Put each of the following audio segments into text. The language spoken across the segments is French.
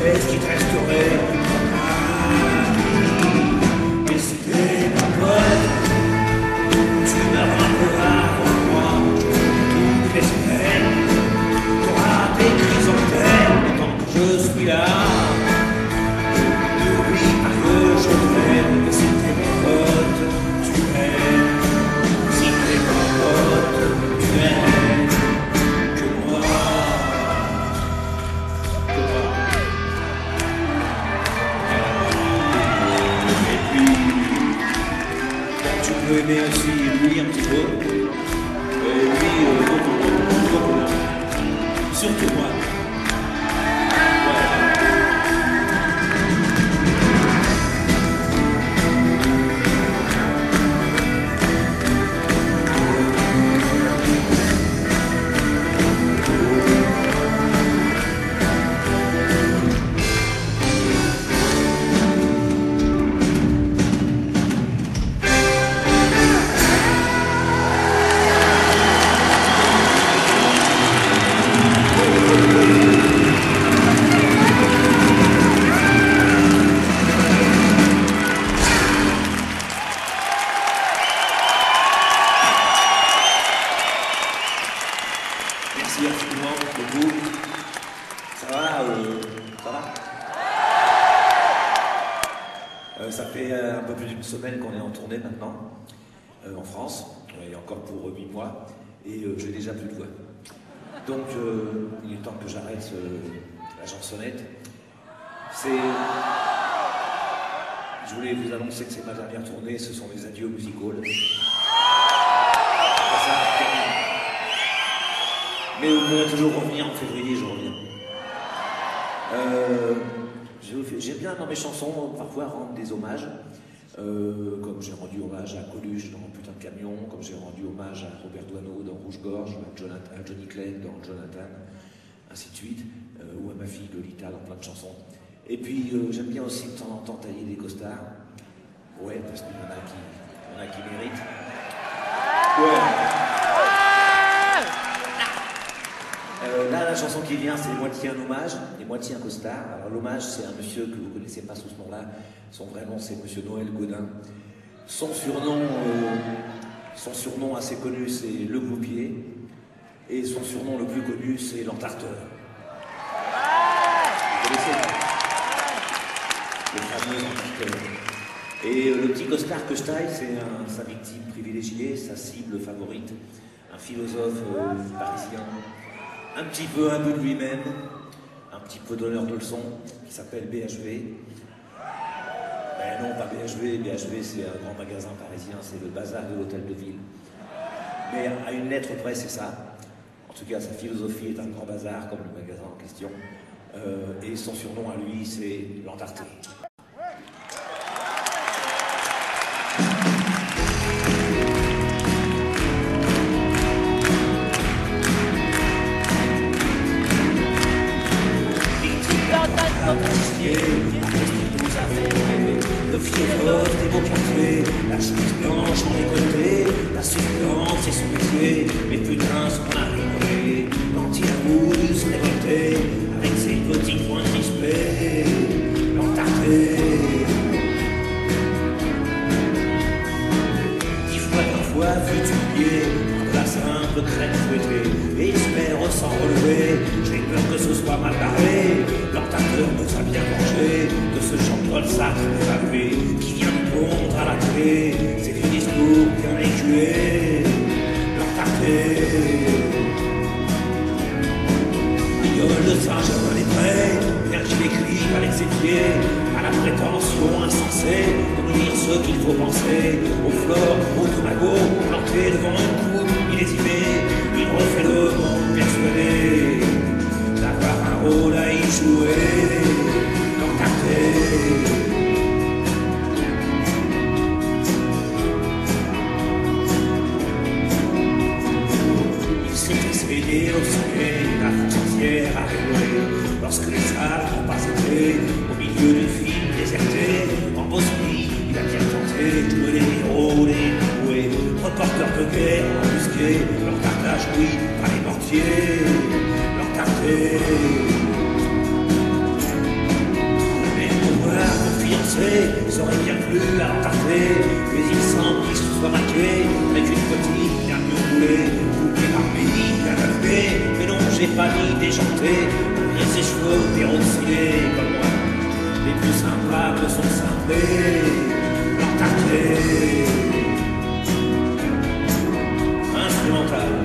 est-ce qu'il te resterait? Mais si t'es ma pote, tu me rappelleras pour moi toutes les semaines. T'auras des chrysanthèmes tant que je suis là. N'oublie pas que je t'aime, et si t'es mon pote, tu m'aimes. Si t'es mon pote, tu aimes que moi. Et puis, tu peux aimer aussi lui un petit peu. Et lui, beaucoup moins. Surtout moi. Merci infiniment beaucoup. Ça va? Ça va? Ça fait un peu plus d'une semaine qu'on est en tournée maintenant, en France, et encore pour 8 mois, et j'ai déjà plus de voix. Donc il est temps que j'arrête la chansonnette. Je voulais vous annoncer que c'est ma dernière tournée, ce sont mes adieux musicaux. Mais vous pourrez toujours revenir en février, je reviens. J'aime bien dans mes chansons parfois rendre des hommages, comme j'ai rendu hommage à Coluche dans Putain de camion, comme j'ai rendu hommage à Robert Doisneau dans Rouge-Gorge, à Johnny Clegg dans Jonathan, ainsi de suite, ou à ma fille Lolita dans plein de chansons. Et puis j'aime bien aussi de temps en temps tailler des costards. Ouais, parce qu'il y en a qui méritent. Ouais. Là, la chanson qui vient, c'est moitié un hommage et moitié un costard. Alors l'hommage, c'est un monsieur que vous ne connaissez pas sous ce nom-là. Son vrai nom, c'est Monsieur Noël Godin. Son surnom assez connu, c'est Le Gloupier. Et son surnom le plus connu, c'est l'Entarteur. Vous connaissez? Le fameux Entarteur. Et le petit costard que je taille, c'est sa victime privilégiée, sa cible favorite, un philosophe parisien. Un petit peu un bout de lui-même, un petit peu donneur de leçons, qui s'appelle BHV. Ben non, pas BHV, BHV c'est un grand magasin parisien, c'est le bazar de l'hôtel de ville. Mais à une lettre près, c'est ça. En tout cas, sa philosophie est un grand bazar, comme le magasin en question. Et son surnom à lui, c'est l'Entarté. Le philosophe des beaux portraits, la chemise blanche en décolleté, la substance et son métier, mais putain ce qu'on a rigolé, l'anti-amour de se révolter, avec ses petits points crispés, l'Entarté. 10 fois, 20 fois futulier, de la simple crête fouettée, et espère s'en relever, j'ai peur que ce soit mal barré, l'Entarteur nous a bien mangé, de ce Jean-Paul Sartre évalué, qui vient de pondre à la clé, ses vieux discours bien écués, l'Entarté. Guignol de Saint-Germain-des-Prés, bien qu'il écrive avec ses pieds, à la prétention insensée de nous dire ce qu'il faut penser, au flore, au tomago, planté devant une coupe millésimée, il refait le monde persuadé d'avoir un rôle à y jouer, l'Entarté. Il s'est essayé au ciné, la frontière a rigoler, lorsque les salles n'ont pas été au milieu du film déserté, en Bosnie, il a bien tenté de jouer les héros, les bouées, reporters de guerre embusqués, leur cartage, oui, par les mortiers, l'Entarté. pensé, ça aurait bien plu à l'entarter, mais il semble qu'il se soit marqué avec une petite bien roulée, tout éparpillé, bien allumé, mais non, j'ai pas ni déjanté, et ses cheveux dérocinés comme moi, les plus sympas que son cinglé, l'entarté. Instrumental.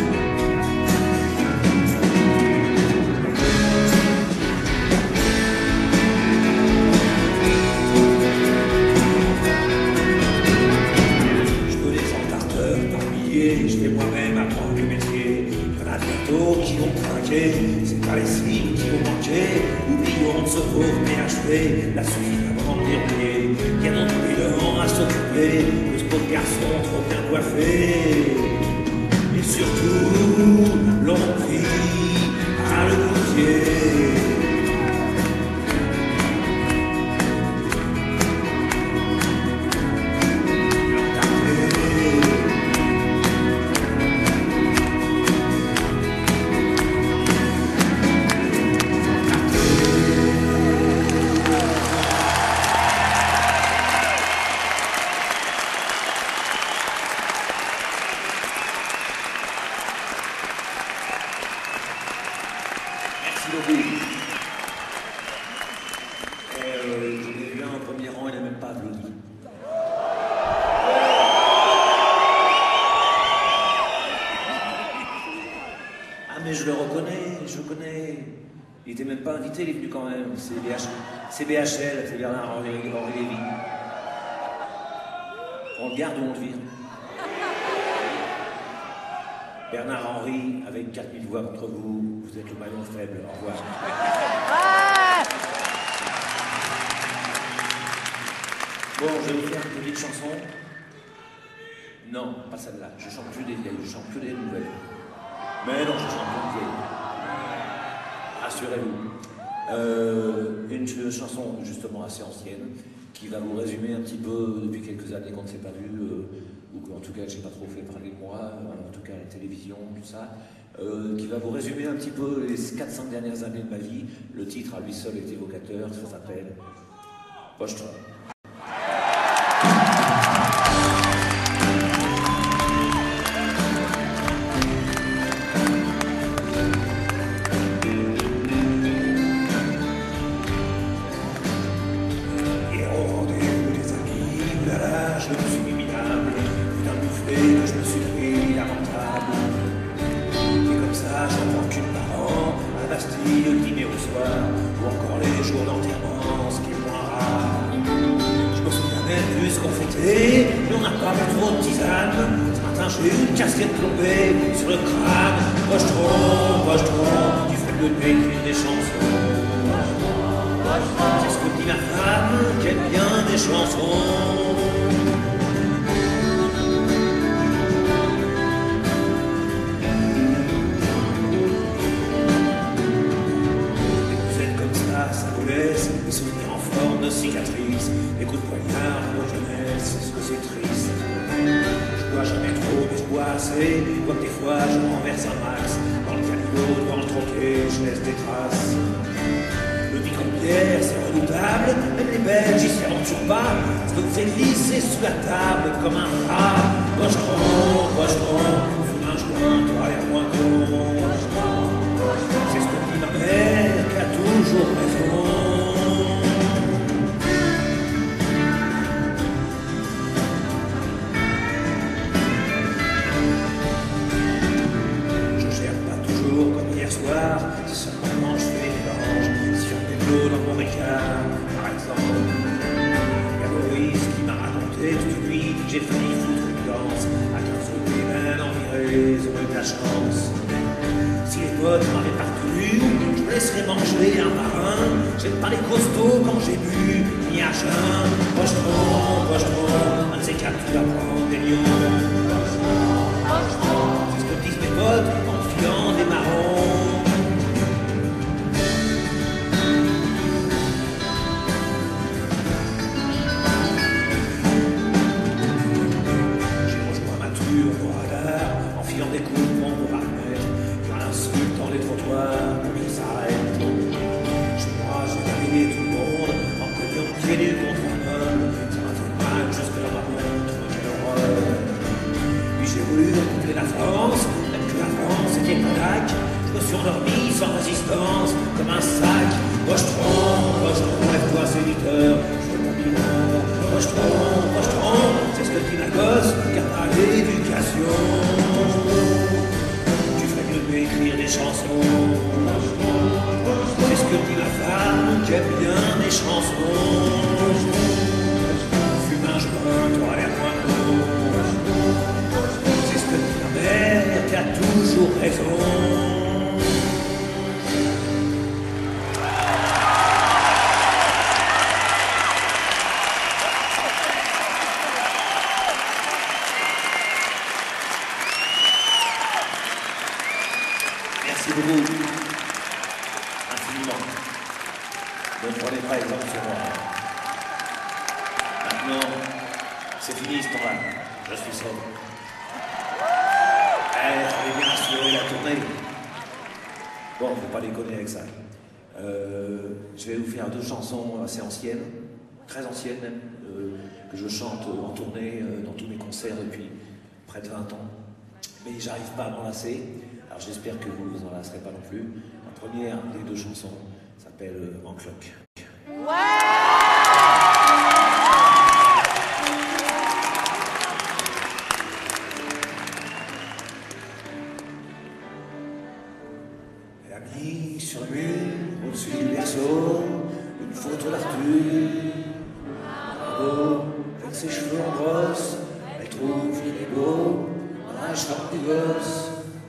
Je vais moi-même apprendre le métier. Il y en a bientôt qui vont craquer. C'est pas les cibles qui vont manquer. Oublions de se pauvre PHP. Là suffisamment déroulé. Il y a donc plus de vent à s'occuper. Le spot garçon trop bien coiffé. Et surtout, l'on prie à le boutier. Merci beaucoup. Je l'ai vu en premier rang, il n'a même pas applaudi. Ah mais je le reconnais, je le connais. Il n'était même pas invité, il est venu quand même. C'est BHL, c'est Bernard-Henri Lévy. On le garde ou on le vire? Bernard-Henri, avec 4000 voix contre vous, vous êtes le maillon faible. Au revoir. Bon, je vais vous faire une petite chanson. Non, pas celle-là. Je chante plus des vieilles, je chante que des nouvelles. Mais non, je chante plus des vieilles. Rassurez-vous. Une chanson justement assez ancienne, qui va vous résumer un petit peu depuis quelques années qu'on ne s'est pas vu, ou qu'en tout cas que j'ai pas trop fait parler de moi, en tout cas la télévision, tout ça, qui va vous résumer un petit peu les 4-5 dernières années de ma vie. Le titre à lui seul est évocateur, ça s'appelle Poche-toi. Je me suis minable, d'un buffet que je me suis pris lamentable. Et comme ça, j'entends qu'une par an, à Bastille, le dîner au soir, ou encore les jours d'enterrement, ce qui est moins rare. Je me souviens même plus ce qu'on fêtait, mais on n'a pas plus trop de tisane. Ce matin, j'ai eu une casquette plombée sur le crâne. Poche-tron, tu fais de m'écrire des chansons. C'est ce que dit ma femme, qu'elle aime bien des chansons. Ça vous laisse des souvenirs en forme de cicatrices, des coups de poignard de jeunesse, est-ce que c'est triste? Je bois jamais trop, mais je bois assez, comme des fois je renverse un max. Dans le caniveau, devant le troquet, je laisse des traces. Le micro-bière, c'est redoutable, même les Belges, ils s'y aventurent pas, parce que vous êtes glissé sous la table comme un rat. Poche-tron, fume un joint, toi et moi non. C'est ce que dit ma mère, qui a toujours raison. Je gère pas toujours comme hier soir, c'est seulement quand je fais des mélanges. Si on met de l'eau dans mon ricard, par exemple. Il y a Maurice qui m'a raconté toute une nuit que j'ai failli foutre une danse à 15 rue des Mains en virée, ils ont eu de la chance. Si les potes m'avaient partout, je me laisserais manger un marin. J'aime pas les costauds quand j'ai bu, ni à jeun. Poche-tron, un de ces quatre, tu vas prendre des lions. C'est ce que disent mes potes en filant des marrons. J'ai rejoint ma tour au radar, en filant des coups de pompe au paramètre. Dans les trottoirs pour qu'ils s'arrêtent. Chez moi, j'ai navigué tout le monde en cognant pied du contrat. l'auteur, je monte du nom, rejeton, c'est ce que dit la gosse, car t'as l'éducation. Tu ferais mieux de m'écrire des chansons, c'est ce que dit la femme qui aime bien des chansons. Fume un joint, t'auras l'air moins gros, c'est ce que dit la mère qui a toujours raison. Merci beaucoup, infiniment. Ne prenez pas exemple sur moi. Maintenant, c'est fini ce temps-là. Je suis sobre. Fallait bien assurer la tournée. Bon, faut pas déconner avec ça. Je vais vous faire deux chansons assez anciennes, très anciennes même, que je chante en tournée dans tous mes concerts depuis près de 20 ans. Mais j'arrive pas à m'en lasser. Alors j'espère que vous ne vous en lasserez pas non plus. La première des deux chansons s'appelle En cloque. Elle a mis sur le mur, au-dessus du berceau, une photo d'Arthur. Bravo, avec ses cheveux en brosse, elle trouve qu'il est beau, dans la chambre du gosse.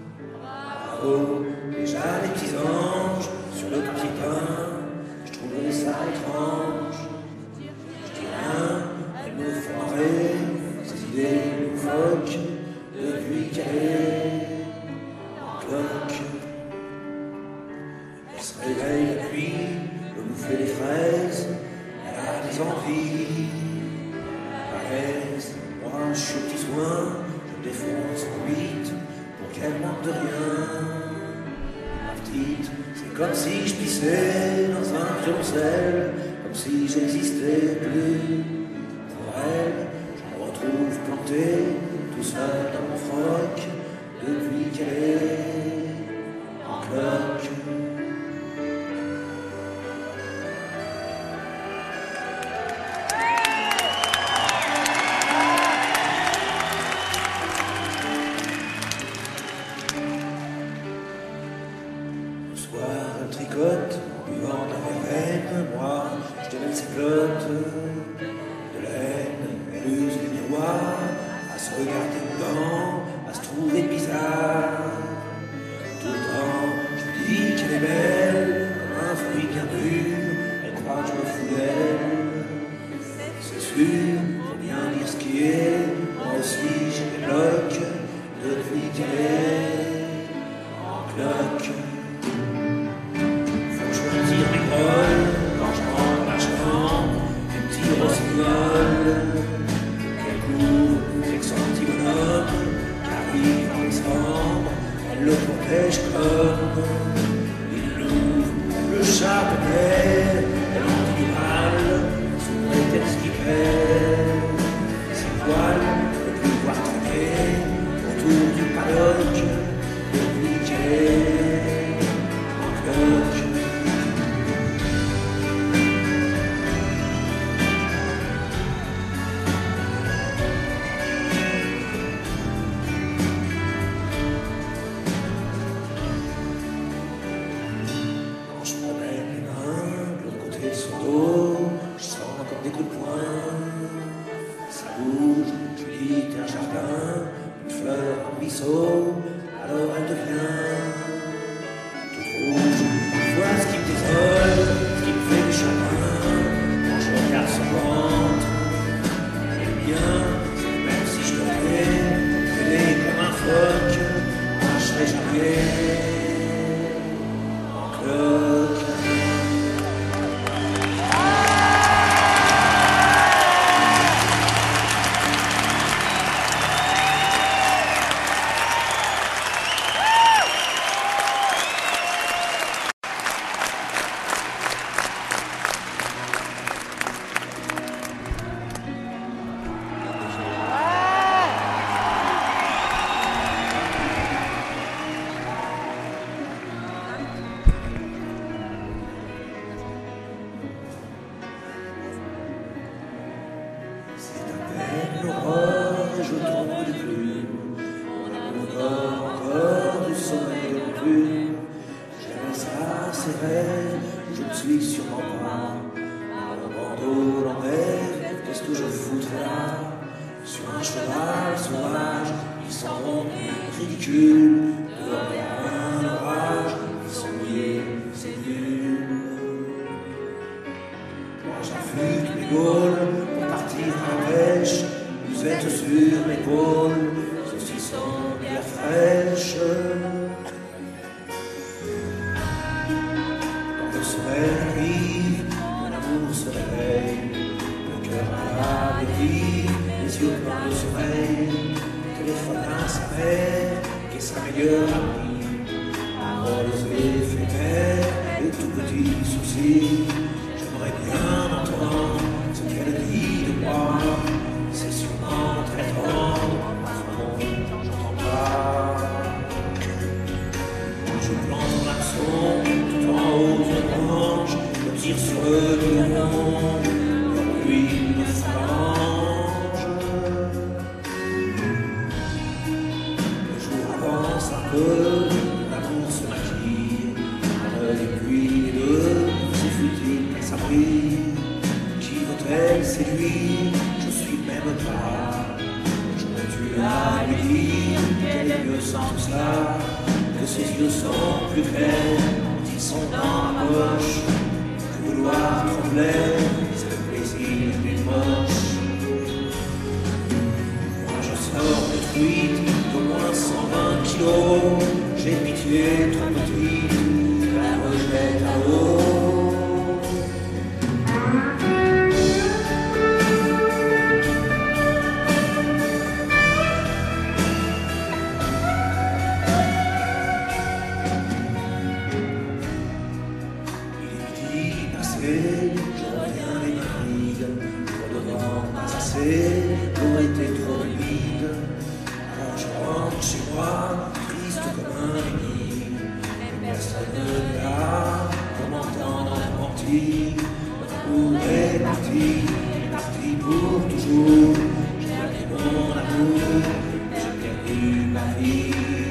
Déjà les petits anges sur le petit pain, je trouvais ça étrange. Je dis rien, elles me font marrer, ces idées loufoques, depuis qu'elle est en cloque. Elle se réveille la nuit, veut bouffer des fraises, elle a des envies. Paraisse, moi je suis au petit soin, je défonce en 8 pour qu'elle manque de rien. C'est comme si je pissais dans un violoncelle, comme si j'existais plus. Pour elle, je me retrouve planté, tout seul dans mon froc, depuis qu'elle est en cloque. Elle tricote, en buvant dans les veines, moi, je démêle ses flottes de laine, elle use les miroirs, à se regarder dedans, à se trouver bizarre. Tout le temps, je lui dis qu'elle est belle, comme un fruit bien mûr, elle croit que je me fous d'elle. C'est sûr, faut bien dire ce qui est, moi aussi j'ai des blocs, depuis qu'elle est en cloque. Quand je rentre dans la chambre, des petits rossignols, qu'elle court avec son petit bonhomme, qui arrive en décembre, elle le protège comme il l'ouvre, le chapelet, elle en dit du mal, sous prétexte qu'il perd ses poils, ne plus voir traîner autour du paddock, depuis qu'elle est en cloque. Je sens encore des coups de poing, ça bouge, je lis un jardin, une fleur, un ruisseau, alors elle devient toute rouge. Je vois ce qui me désole, ce qui me fait du chagrin, quand je regarde son ventre. Elle est bien, même si je le fais, elle est comme un phoque, moi je serai jamais en cloque. foutraient là, sur un cheval sauvage, ils s'en vont ridicules, dehors il y a un orage, ils sont mouillés, c'est nul. Moi j'affûte mes gaules pour partir à la pêche, vous êtes sur l'épaule, ceux-ci sont bière fraîche. Quand le soleil arrive, mon amour se réveille, le cœur à la dérive, les yeux pleins de sommeil, téléphone à sa mère, qui est sa meilleure amie, amoureuse éphémère, et tout petit souci, j'aimerais bien entendre ce qu'elle dit de moi, c'est sûrement très tendre, enfin j'entends pas. Je plante l'accent tout en haut d'une branche, je tire sur le violon, leur lui me phalange. Le jour avance un peu, l'amour se maquille, et puis les deux, c'est futile, ça brille. Qui veut-elle, c'est lui, je suis même pas. J'aurais dû la lui dire qu'elle est mieux sans tout ça, que ses yeux sont plus clairs quand ils sont dans ma poche, que vouloir trembler, c'est le plaisir d'une moche. Moi je sors détruite d'au moins 120 kilos, j'ai pitié trop petite, la rejette à l'eau. Je reviens les mains vides, pour devant pas assez, l'eau était trop humide. Alors je rentre chez moi, triste comme un énigme, et personne n'est là pour m'entendre mentir. Mon amour est parti pour toujours. J'ai perdu mon amour, j'ai perdu ma vie.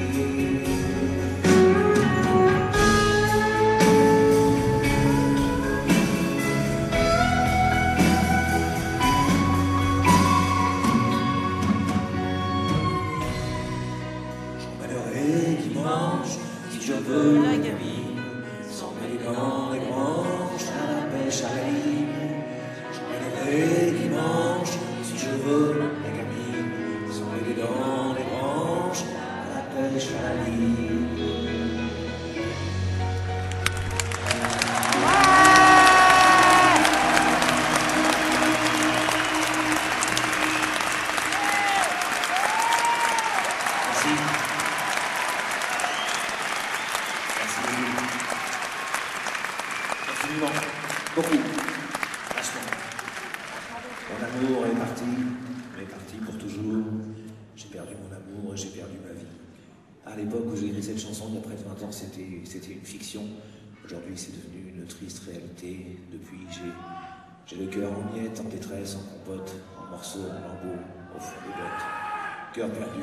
Si je veux la gamine, s'emmêler dans les branches, à la pêche à la ligne. J'emmènerai dimanche, si je veux la gamine, s'emmêler dans les branches, à la pêche à la ligne. Beaucoup, vachement. Mon amour est parti pour toujours. J'ai perdu mon amour et j'ai perdu ma vie. À l'époque où j'ai écrit cette chanson, il y a près de 20 ans, c'était une fiction. Aujourd'hui, c'est devenu une triste réalité. Depuis, j'ai le cœur en miettes, en détresse, en compote, en morceaux, en lambeaux, au fond des bottes. Cœur perdu.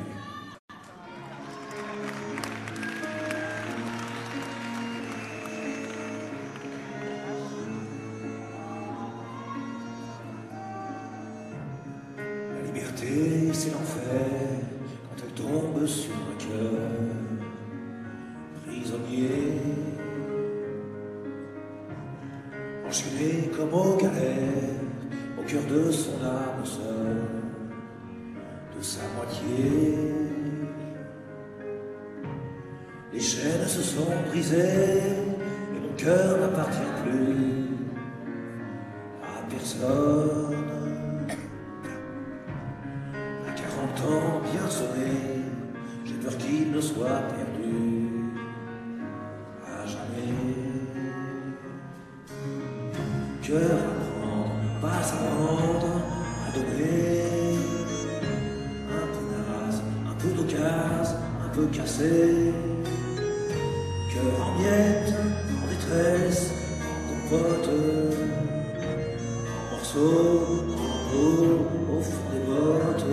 C'est l'enfer quand elle tombe sur un cœur prisonnier, enchaîné comme aux galères, au cœur de son âme seule, de sa moitié. Les chaînes se sont brisées et mon cœur n'appartient plus à personne. Bien sonné, j'ai peur qu'il ne soit perdu à jamais. Cœur à prendre, pas à vendre, à donner, un peu naze, un peu d'occasion, un peu cassé. Cœur en miettes, en détresse, en compote, en morceaux, en lambeaux, au fond des bottes.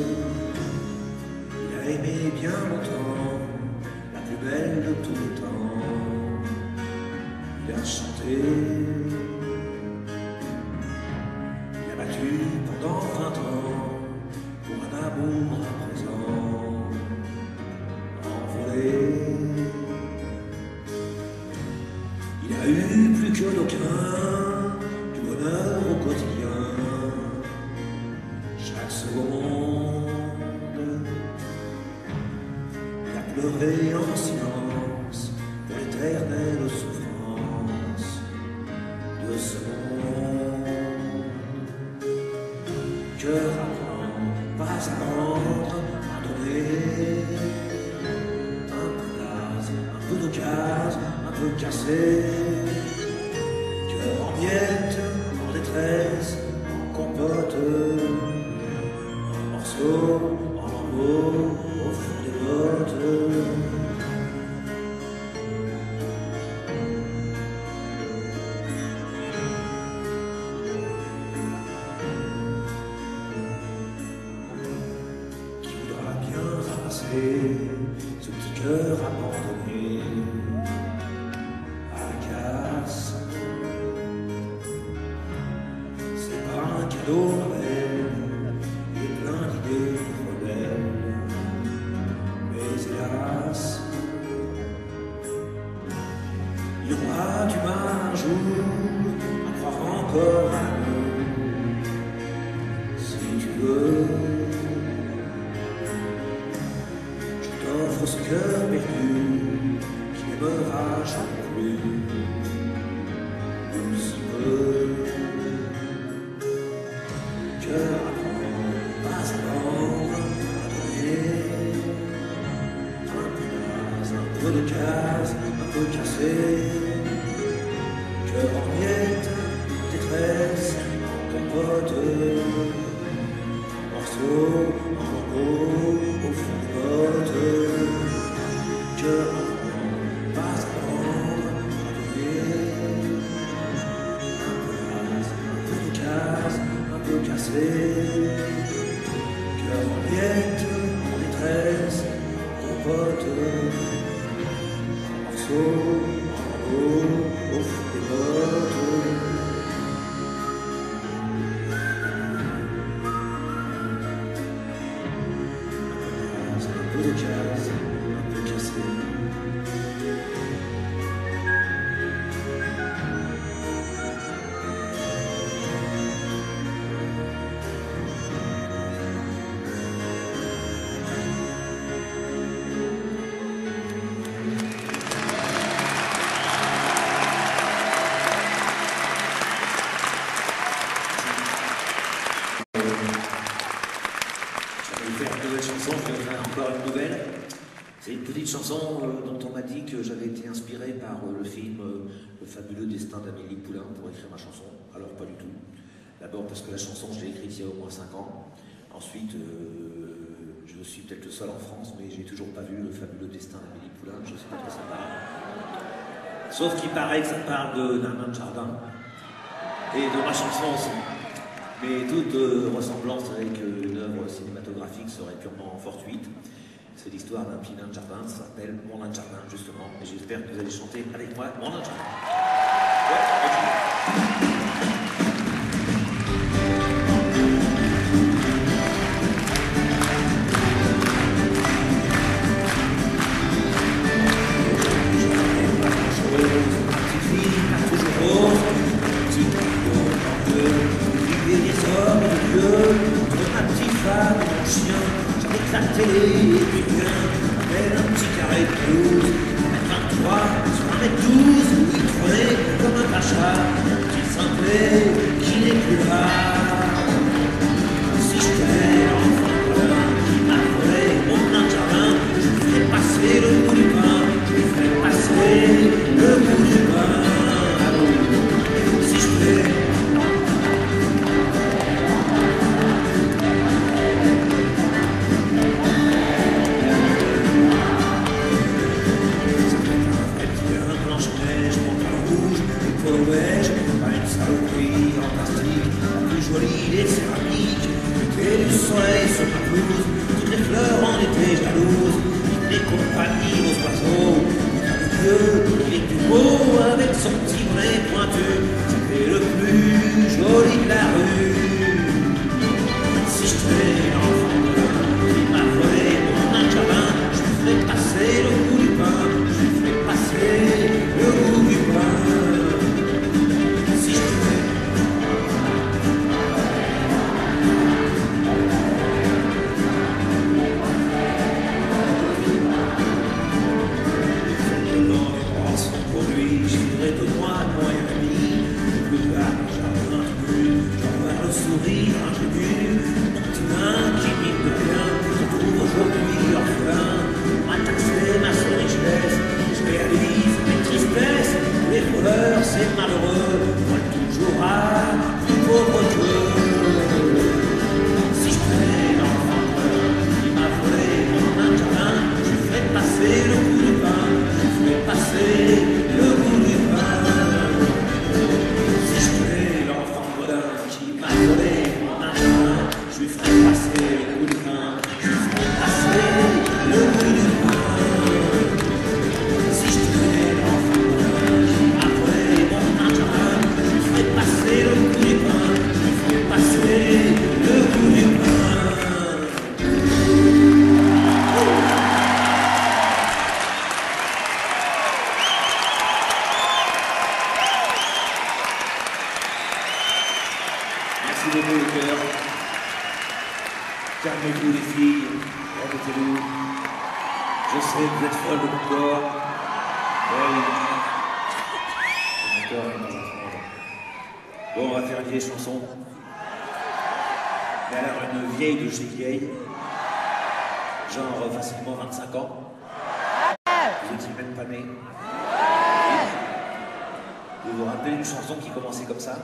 Aimé bien longtemps, la plus belle de tout le temps, il a chanté, il a battu pendant grand printemps pour un amour à présent envolé. Il a eu plus que d'aucun du bonheur au quotidien, chaque seconde. Il a pleuré en silence pour l'éternelle souffrance de ce monde. Cœur à prendre, pas à rendre, à donner. Un peu d'az, un peu d'occasion, un peu cassé. Cœur en miettes, en détresse, en compote. En morceaux, en lambeaux, au fond des bottes. Ce petit cœur abandonné à la casse, c'est pas un cadeau Noël, il est plein d'idées rebelles, mais hélas, il y aura du mal un jour à croire encore à l'amour, si tu veux. Ce cœur perdu qui n'aimera jamais plus, ou si peu. Cœur à prendre, pas à prendre, à donner. Un peu d'az, un peu de casse, un peu cassé. Cœur en miettes, détresse, en compote. En morceaux, en lambeaux, au fond des bottes. Cœur à prendre, pas à prendre, à donner. Un peu d'az, un peu de casse, un peu cassé. Cœur en miettes, en détresse, en compote. En morceaux, en lambeaux, au fond des bottes. Un peu de jazz, un peu cassé. C'est une petite chanson dont on m'a dit que j'avais été inspiré par le film Le fabuleux destin d'Amélie Poulain pour écrire ma chanson. Alors pas du tout. D'abord parce que la chanson je l'ai écrite il y a au moins 5 ans. Ensuite, je suis peut-être le seul en France, mais j'ai toujours pas vu Le fabuleux destin d'Amélie Poulain. Je sais pas de quoi ça parle. Sauf qu'il paraît que ça parle d'un nain de jardin et de ma chanson aussi. Mais toute ressemblance avec une œuvre cinématographique serait purement fortuite. C'est l'histoire d'un petit nain de jardin, ça s'appelle Mon nain de jardin, justement. Et j'espère que vous allez chanter avec moi Mon nain de jardin. La télé et puis bien, avec un petit carré de pelouse, 1m23 sur 1m12, où il trônait comme un pacha, un petit simplet qui n'est plus là. Si j'étais l'enfant brun qui m'appelait mon nain de jardin, je lui ferais passer le bout du pain, je lui ferais passer le bout du pain. Si j'étais des céramiques, et du soleil sur ma blouse, toutes les fleurs en étaient jalouses, toutes les compagnies aux oiseaux, le vieux, il est plus beau avec son petit bonnet pointu, c'était le plus joli de la rue. sourire ingénu, mon petit nain qui mine de rien, se trouve aujourd'hui orphelin. M'a taxé ma seule richesse, je réalise mes tristesses. Les voleurs, c'est malheureux, volent toujours à plus pauvre qu'eux. Si je prenais l'enfant brun qui m'a volé mon mandarin, je ferais passer le goût du pain, je ferais passer le goût du pain. Si je prenais l'enfant brun qui m'a volé mon mandarin, je lui ferais passer le goût du pain, je lui ferais passer le goût du pain. Si je prenais l'enfant brun qui m'a volé mon mandarin, je lui ferais passer le goût du pain, je lui ferais passer le goût du pain. Merci beaucoup le cœur. Calmez-vous les filles, remettez-vous. Je sais que vous êtes folles de mon corps. Oui. Mon corps est pas à bon, on va faire une vieille chanson. Mais alors une vieille de chez vieille. Genre facilement 25 ans. Vous étiez même pas nés. Vous vous rappelez une chanson qui commençait comme ça?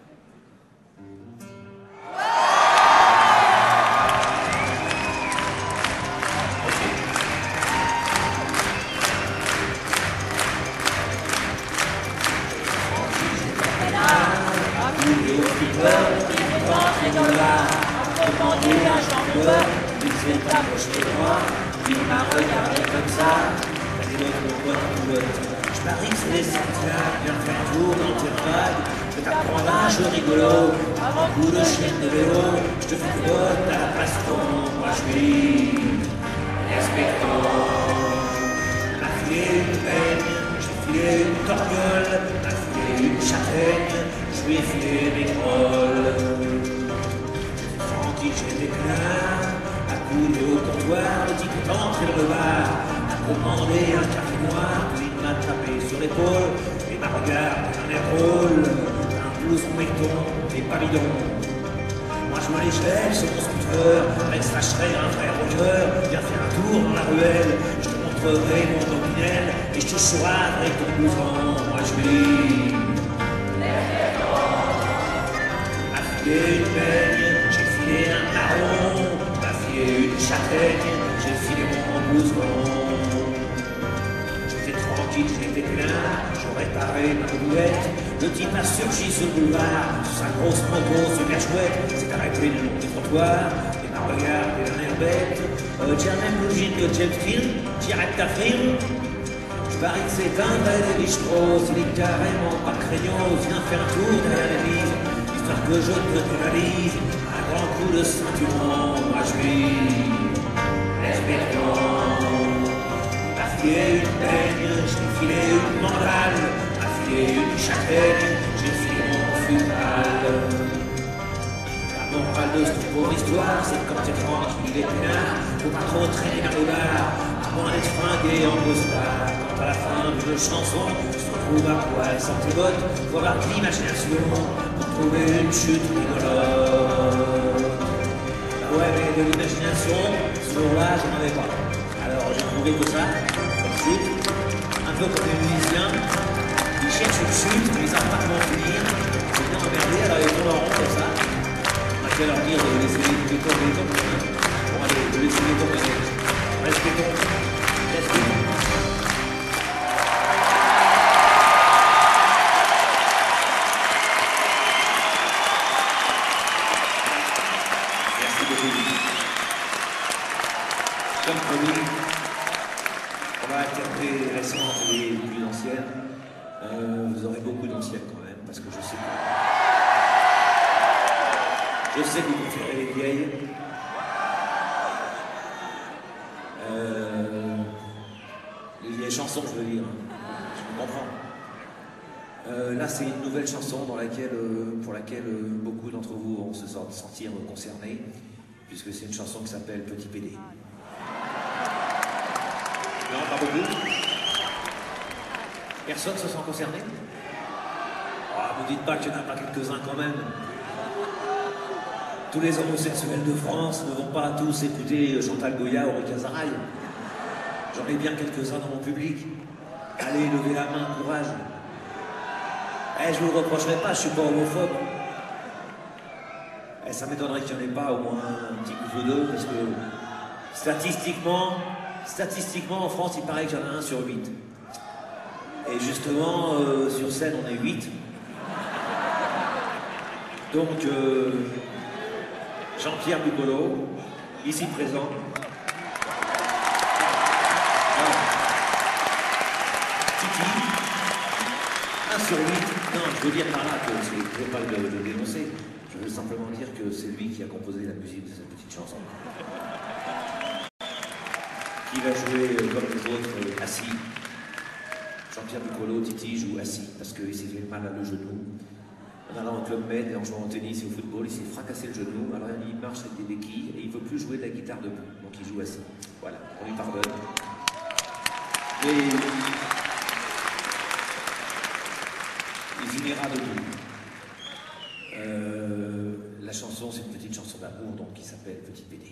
Il s'est approché de moi, il m'a regardé comme ça. Vas-y l'autre, mon pote, mon pote. Je parie que c'est les Santiago, viens faire un tour dans tes vagues. Je t'apprends un jeu rigolo, avant coup de chienne de vélo. Je te fais une botte à la baston, moi je suis respectant. M'a filé une peigne, j'ai filé une torgnole, m'a filé une châtaigne, je lui ai filé des grolles. J'ai des clairs, à couler au comptoir, le type est entré dans le bar, a commandé un café noir, puis il m'a tapé sur l'épaule, et m'a regardé d'un air drôle, un blouson béton et pas bidon. Moi je me l'échelle sur mon scooter, avec sa cherie un frère rocker, viens faire un tour dans la ruelle, je te montrerai mon nominel, et je te choirai avec ton blouson, moi je vis. M'a filé une peigne, un marron, m'a filé une châtaigne, j'ai filé mon blouson. J'étais tranquille, j'étais plein, j'aurais paré ma boulette. Le type a surgi sur le boulevard, sur sa grosse moto super chouette, s'est arrêté le long du trottoir, et m'a regardé d'un air bête. Tiens, même le gîte de James Field, t'arrêtes ta firme. Je parie que c'est un vrai Lévis Strauss, il est carrément pas craignos, viens faire un tour derrière l'église, histoire que je te pénalise. Grand coup de ceinturon, moi je suis respectant. M'a filé une peigne, j'ai filé une mandale, m'a filé une châtaigne, j'ai filé mon futal. La morale de cette pauvre histoire, c'est que quand t'es tranquille et peinard, faut pas trop traîner dans le bar, à moins d'être fringué en costard. Quand à la fin d'une chanson, tu te retrouves à poil sans tes bottes, faut avoir de l'imagination pour trouver une chute rigolote. Ouais, mais de l'imagination, ce jour-là, j'en avais pas. Alors j'ai trouvé que ça, comme chute, un peu comme les musiciens, ils cherchent une chute, mais ils savent pas comment finir. C'est bien emmerdé, alors ils tournent en rond comme ça. On a qu'à leur dire de laisser les tomber, Bon, allez, de laisser les tomber. Respectons. Respectons. Comme promis, on va alterner les récentes et les plus anciennes. Vous aurez beaucoup d'anciennes quand même, parce que je sais que vous préférez les vieilles. Les vieilles chansons, je veux dire. Je comprends. Là, c'est une nouvelle chanson pour laquelle beaucoup d'entre vous vont se sentir concernés, puisque c'est une chanson qui s'appelle Petit PD. Non, pas beaucoup. Personne se sent concerné? Ah, ne dites pas qu'il n'y en a pas quelques-uns quand même. Tous les homosexuels de France ne vont pas tous écouter Chantal Goya ou Rick Azaraï. J'en ai bien quelques-uns dans mon public. Allez, levez la main, courage. Je vous le reprocherai pas, je suis pas homophobe. Ça m'étonnerait qu'il n'y en ait pas au moins un petit coup ou deux, parce que statistiquement, en France, il paraît qu'il y en a 1 sur 8. Et justement, sur scène, on est 8. Donc, Jean-Pierre Bucolo, ici présent. Titi, 1 sur 8. Non, je veux dire par là que je ne veux pas le dénoncer. Je veux simplement dire que c'est lui qui a composé la musique de cette petite chanson. Qui va jouer comme les autres assis. Jean-Pierre Bucolo, Titi joue assis parce qu'il s'est fait mal à le genou. En allant au Club Med et en jouant au tennis et au football, il s'est fracassé le genou. Alors il marche avec des béquilles et il ne veut plus jouer de la guitare debout. Donc il joue assis. Voilà, on lui pardonne. Mais il finira debout. La chanson, c'est une petite chanson d'amour donc qui s'appelle Petit PD.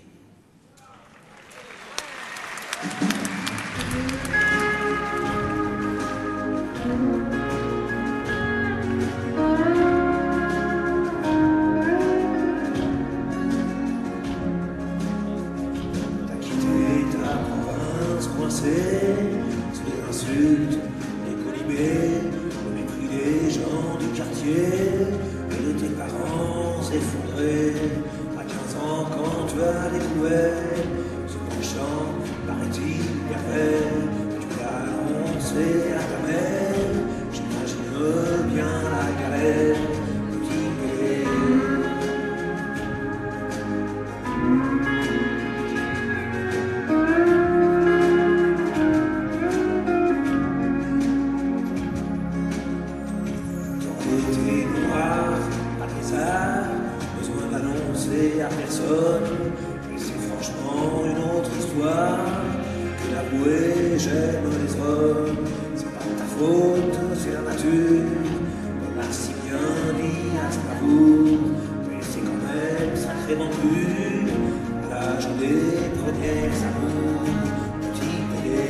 T'as quitté ta province coincée sous les insultes, les colibés, le mépris des gens du quartier. De tes parents effondrés à 15 ans quand tu as découvert ce penchant, paraît-il, pervers. Tu l'as annoncé à ta mère, j'imagine bien la galère, petit bébé. Besoin d'annoncer à personne, mais c'est franchement une autre histoire que d'avouer j'aime les hommes. C'est pas de ta faute, c'est la nature, on l'a si bien dit à Strasbourg, mais c'est quand même sacrément dur à l'âge des premiers amours, petit bébé.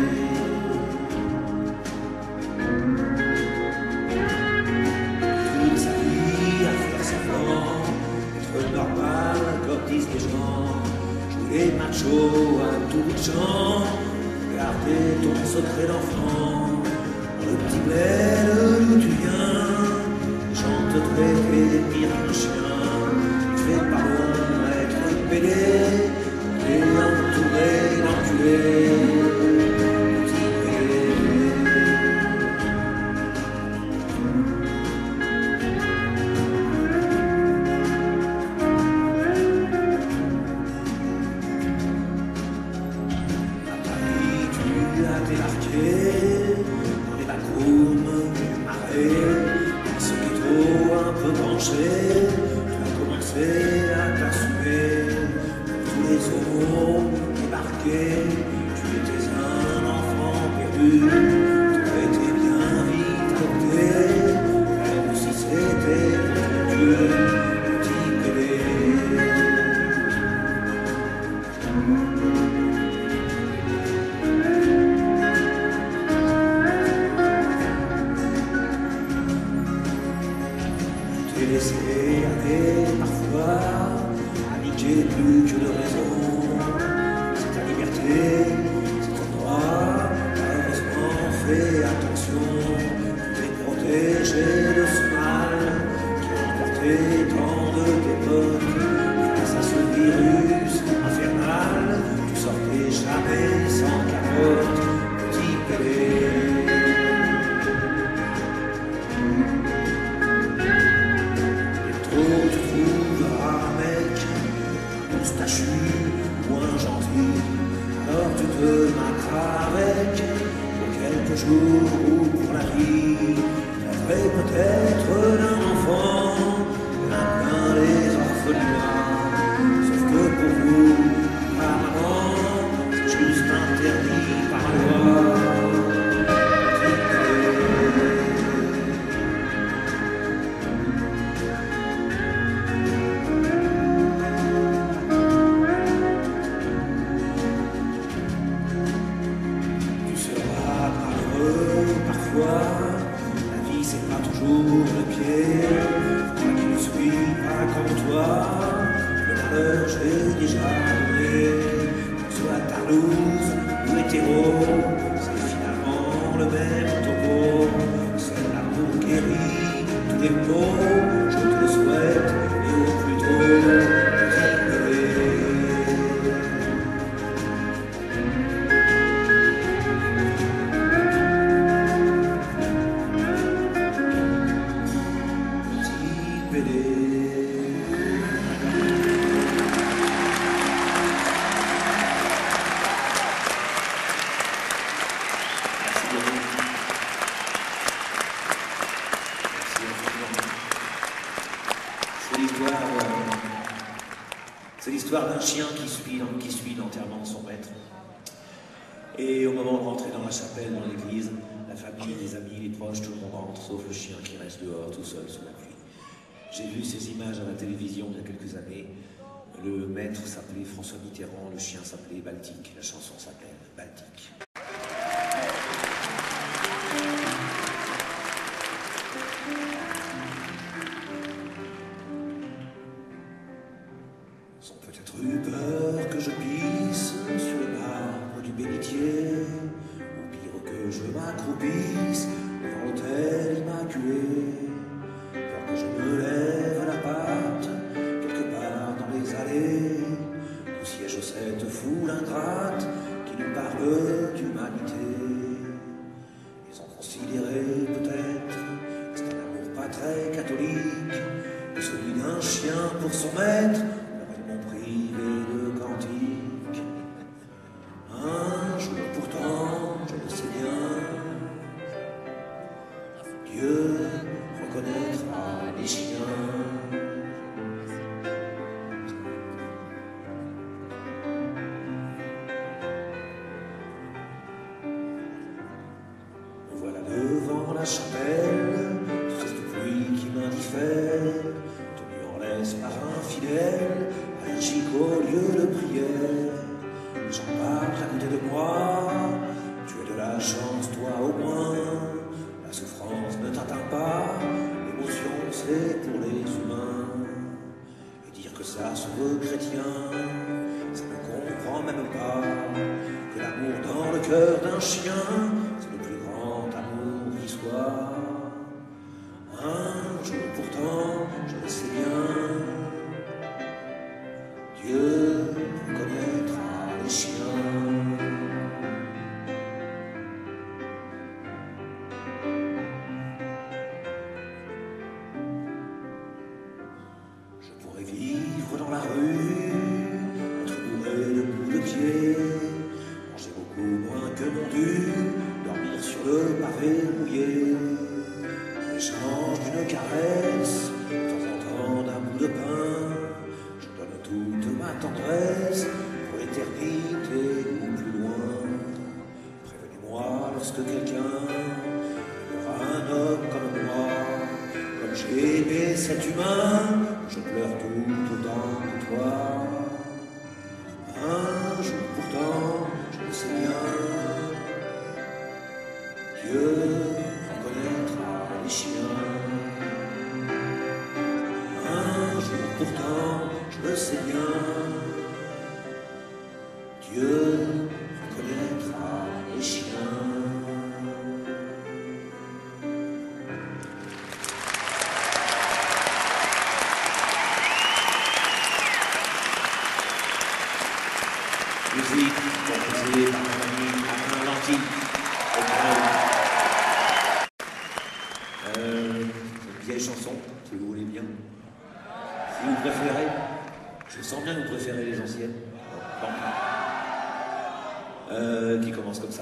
Normal, comme disent les gens, jouer macho à tout bout de champ, garder ton secret d'enfant, dans le petit bled d'où tu viens, les gens te traiter pire qu'un chien, fais pas bon être pédé, t'es entouré d'enculés. Dans les backrooms du marais, dans ce ghetto un peu penché, tu as commencé à t'assumer. Tous les homos débarqués, tu étais un enfant perdu. Tu as été bien vite adopté, même si c'était ton Dieu, petit bébé. Laissé aller parfois, indiquer plus que de raison. C'est ta liberté, c'est ton droit, malheureusement fais attention. Tu es protégé de ce mal qui a emporté tant de tes potes. Face à ce virus infernal, tu sortais jamais sans capote, petit bébé. Tu trouveras un mec moustachu ou un gentil, alors tu te maqueras avec pour quelques jours ou pour la vie. Rêverais peut-être d'un enfant, plein les orphelinats, sauf que pour vous, apparemment, c'est juste interdit par la loi. raconte-toi, le malheur je l'ai déjà donné. Que ce soit Tarlouse ou hétéro, c'est finalement le même topo. C'est l'amour guérit tous les maux, je te le souhaite, et au plus tôt. C'est l'histoire d'un chien qui suit l'enterrement de son maître. Et au moment de rentrer dans la chapelle, dans l'église, la famille, les amis, les proches, tout le monde rentre, sauf le chien qui reste dehors tout seul sous la pluie. J'ai vu ces images à la télévision il y a quelques années. Le maître s'appelait François Mitterrand, le chien s'appelait Baltique, la chanson s'appelle Baltique. Ils ont peut-être eu peur que je pisse sur le marbre du bénitier, ou pire que je m'accroupisse devant l'autel immaculé, peur que je me lève la patte quelque part dans les allées, où siège cette foule ingrate qui nous parle d'humanité. Ils ont considéré peut-être que c'est un amour pas très catholique, que celui d'un chien pour son maître, privé de cantique. Un jour pourtant, je le sais bien, Dieu reconnaîtra les chiens. Me voilà devant la chapelle, trace de pluie qui m'indiffère, tenu en laisse par un fidèle, allergique au lieu de prière. J'en parle à côté de moi, tu as de la chance toi au moins. La souffrance ne t'atteint pas, l'émotion c'est pour les humains. Et dire que ça se veut chrétien, ça ne comprend même pas que l'amour dans le cœur d'un chien, c'est le plus grand amour qui soit. Un jour pourtant, je le sais bien, Dieu reconnaîtra les chiens. Je pourrais vivre dans la rue, être bourré de coups de pied, manger beaucoup moins que mon dû, dormir sur le pavé mouillé, en échange d'une caresse, de temps en temps d'un bout de pain. Toute ma tendresse pour l'éternité ou plus loin. Prévenez-moi lorsque quelqu'un aura un homme comme moi, comme j'ai aimé cet humain, je pleure tout autant que toi. Un jour pourtant, je le sais bien, Dieu reconnaîtra les chiens. Un jour pourtant, je le sais bien, Dieu reconnaîtra les chiens. Musique composée par mon ami Alain Lanty. Une vieille chanson, si vous voulez bien. Si vous préférez, je sens bien que vous préférez les anciennes. Bon. Qui commence comme ça.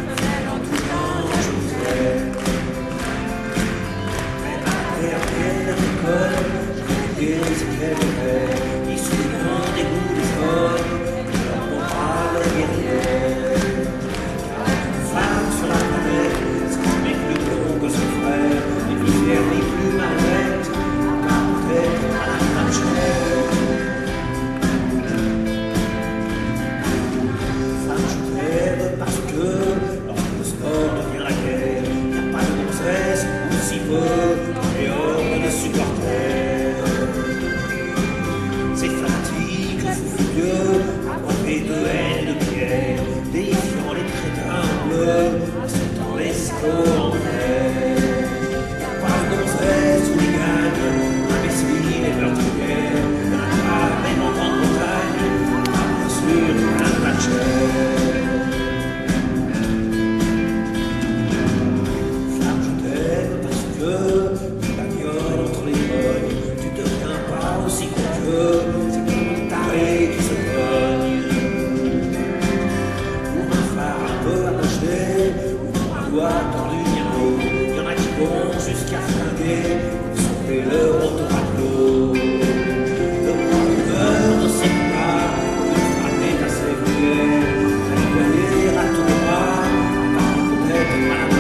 Yeah. doigts tordus diamant. Il y en a qui vont jusqu'à flinguer pour sauver leur autoraclo. Le bonheur ne sait pas de frapper à ses vulgaires, à nettoyer à tous les bras, peut-être à la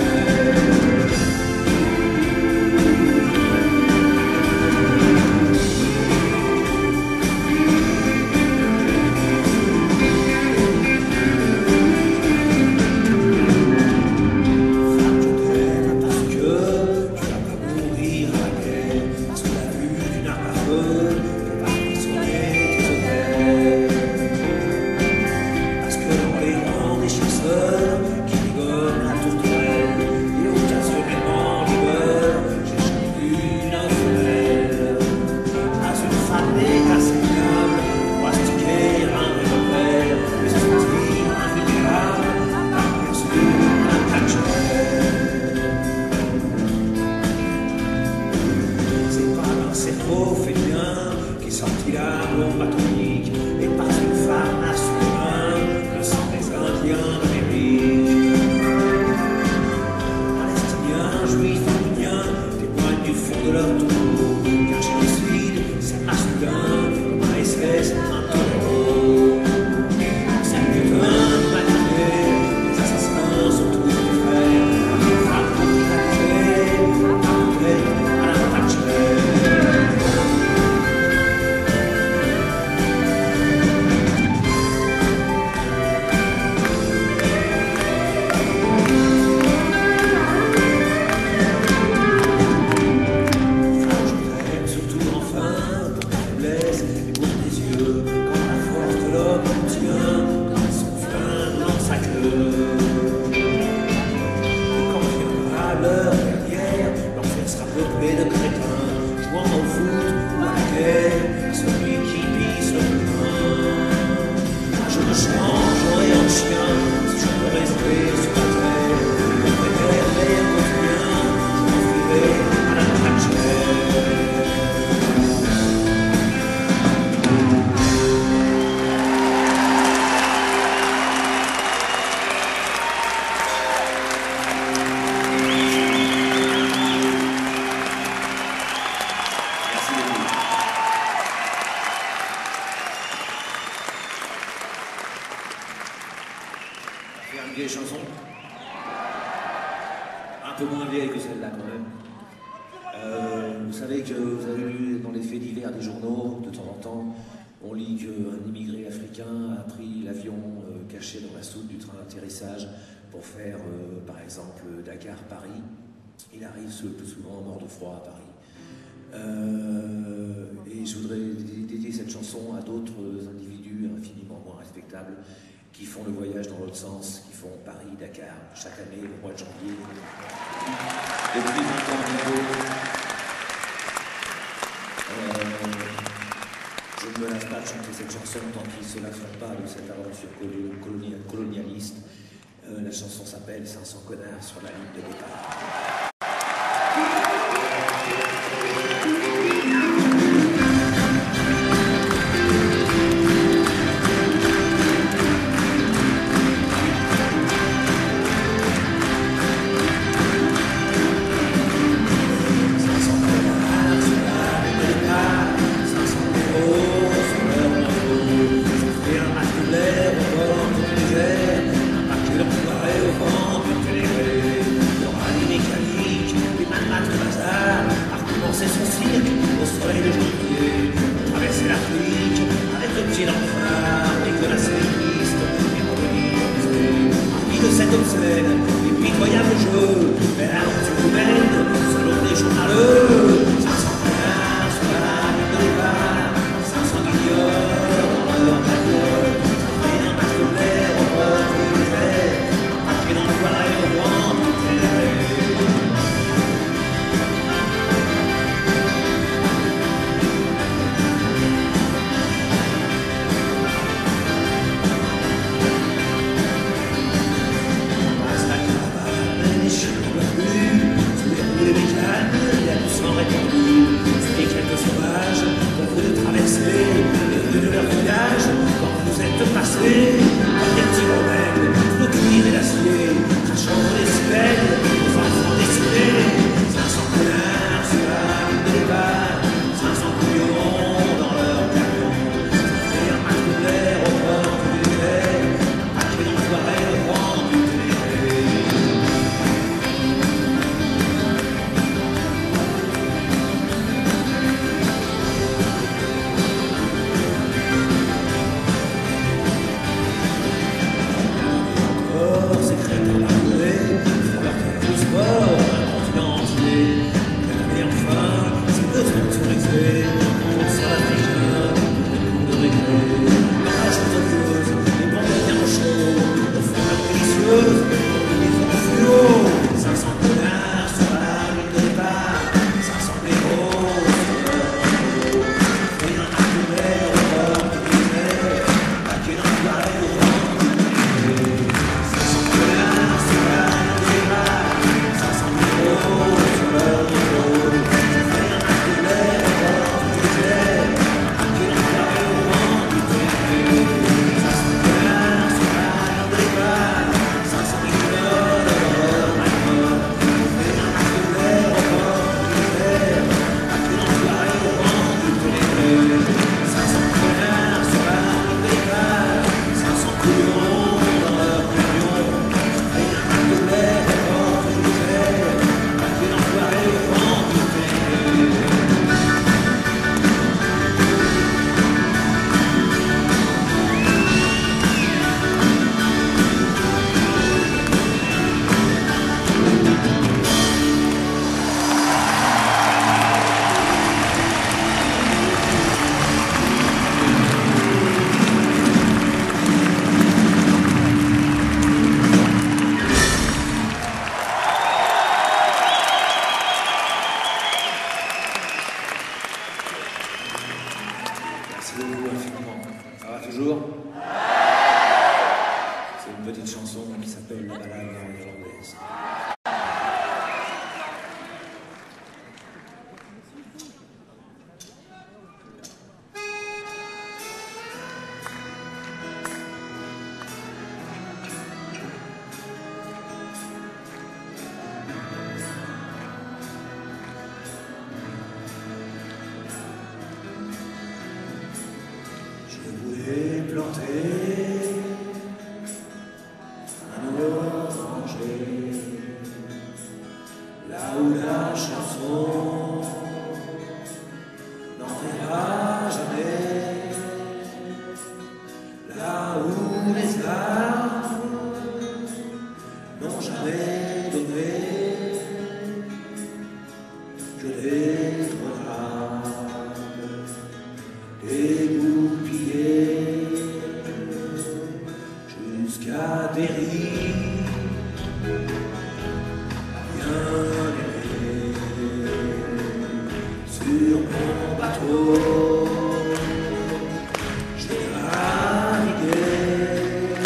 pour faire, par exemple, Dakar-Paris. Il arrive le plus souvent mort de froid à Paris. Et je voudrais dédier cette chanson à d'autres individus infiniment moins respectables qui font le voyage dans l'autre sens, qui font Paris-Dakar chaque année au mois de janvier. Depuis 20 ans bientôt. Je ne me lasse pas de chanter cette chanson tant qu'ils ne se lasseront pas de cette aventure colonialiste. La chanson s'appelle 500 connards sur la ligne de départ. chanson qui s'appelle La balade néerlandaise. Là où la chanson n'en verra jamais, là où les arbres n'ont jamais donné que des grenades dégoupillées jusqu'à des rives. Sur mon bateau, j'ai navigué,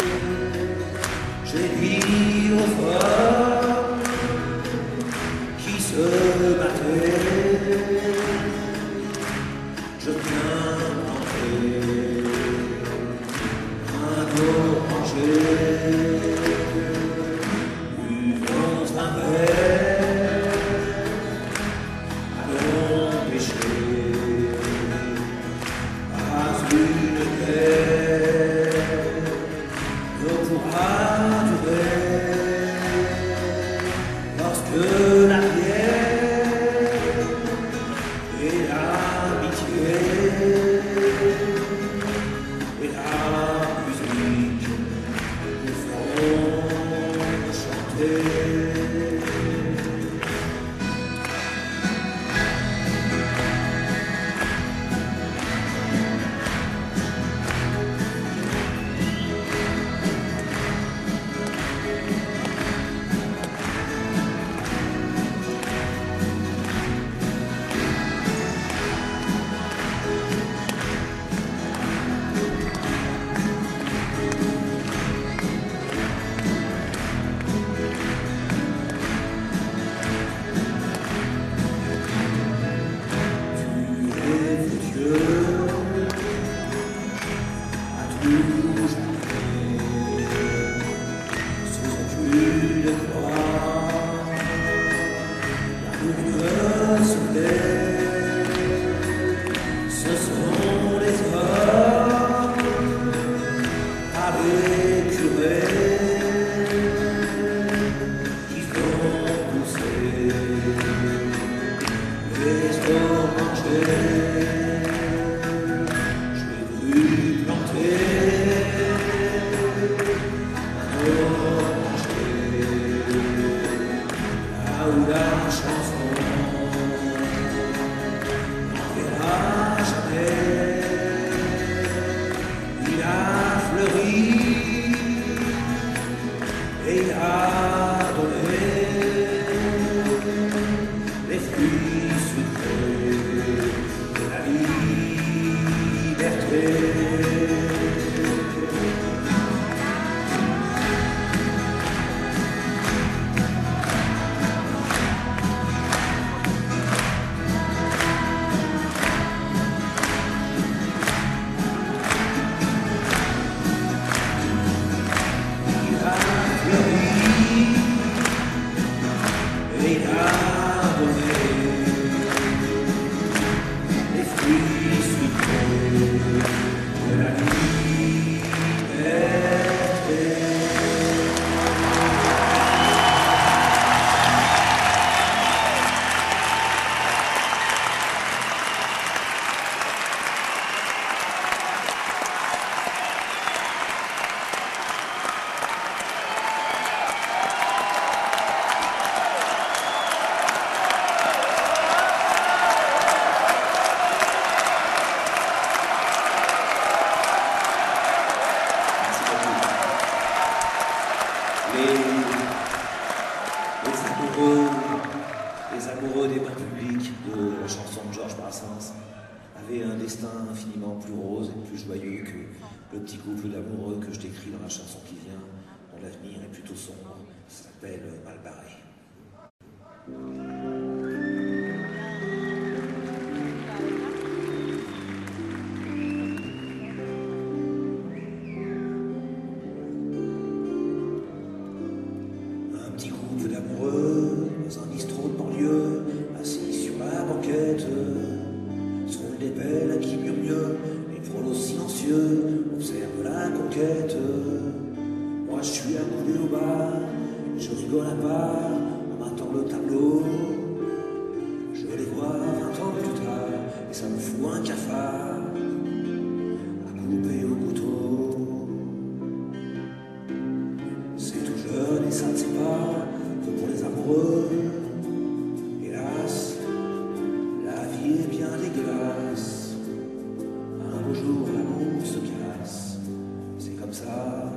j'ai dit aux femmes qui se battaient, je viens planter un oranger, buvons un verre. Lorsque la bière et l'amitié et la musique nous feront chanter. Ce sont les hommes avec curés qui font pousser les orangers. J'ai voulu planter un oranger là où la chanson et il a donné les fruits sucrés de la liberté. Les amoureux des bains publics de la chanson de Georges Brassens avaient un destin infiniment plus rose et plus joyeux que le petit couple d'amoureux que je décris dans la chanson qui vient. dont l'avenir est plutôt sombre, ça s'appelle Malbarré. Un petit groupe d'amoureux dans un bistrot de banlieue, assis sur la banquette, se roulent des pelles à qui murmure, les prolos silencieux observent la conquête. Moi je suis accoudé au bar, je rigole à part en matant le tableau. Je les vois 20 ans plus tard et ça me fout un cafard à couper au couteau. C'est tout jeune et ça ne sait pas que pour les amoureux, hélas, la vie est bien dégueulasse. Un beau jour l'amour se casse, c'est comme ça.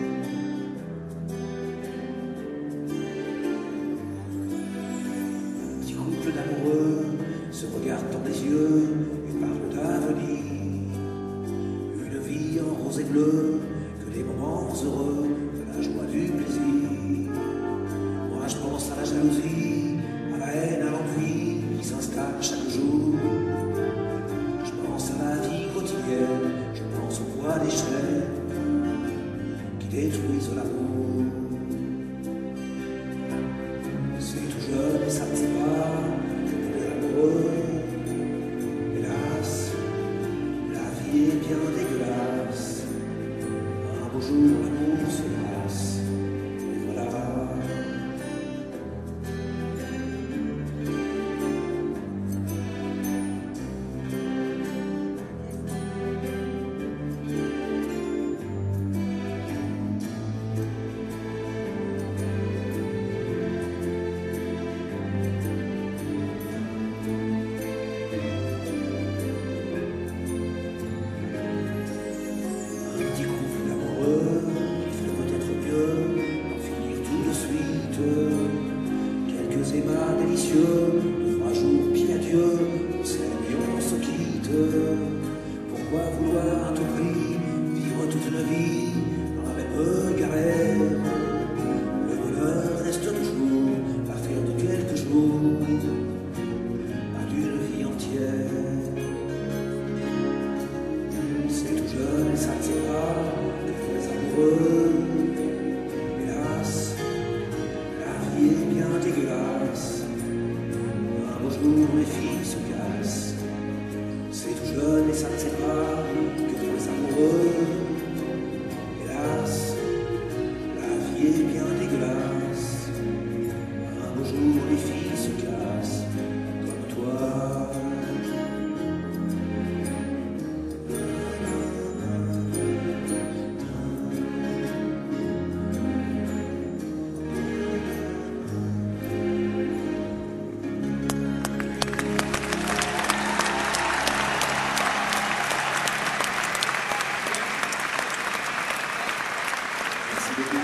Petit couple d'amoureux se regardent dans les yeux et parlent d'avenir. Une vie en rose et bleu, que des moments heureux, de la joie, du plaisir. Moi je pense à la jalousie, à la haine, à l'envie qui s'installe chaque jour. Je pense à la vie quotidienne, je pense au poids des chaînes qui détruisent l'amour. C'est tout jeune et ça ne sait pas que pour les amoureux, hélas, la vie est bien dégueulasse. Un beau jour l'amour se lasse, et voilà. Un petit couple d'amoureux, il ferait peut-être mieux d'en finir tout de suite. Quelques ébats délicieux, 2-3 jours, puis adieu, on s'aime et on se quitte. Pourquoi vouloir à tout prix vivre toute une vie dans la même galère? Le bonheur reste toujours l'affaire de quelques jours, pas d'une vie entière. C'est tout jeune et ça ne sait pas que pour les amoureux, hélas, la vie est bien dégueulasse. Un beau jour les filles se cassent. C'est tout jeune et ça ne sait pas que pour les amoureux, hélas, la vie est bien dégueulasse. Un beau jour les filles se cassent comme toi. Merci beaucoup.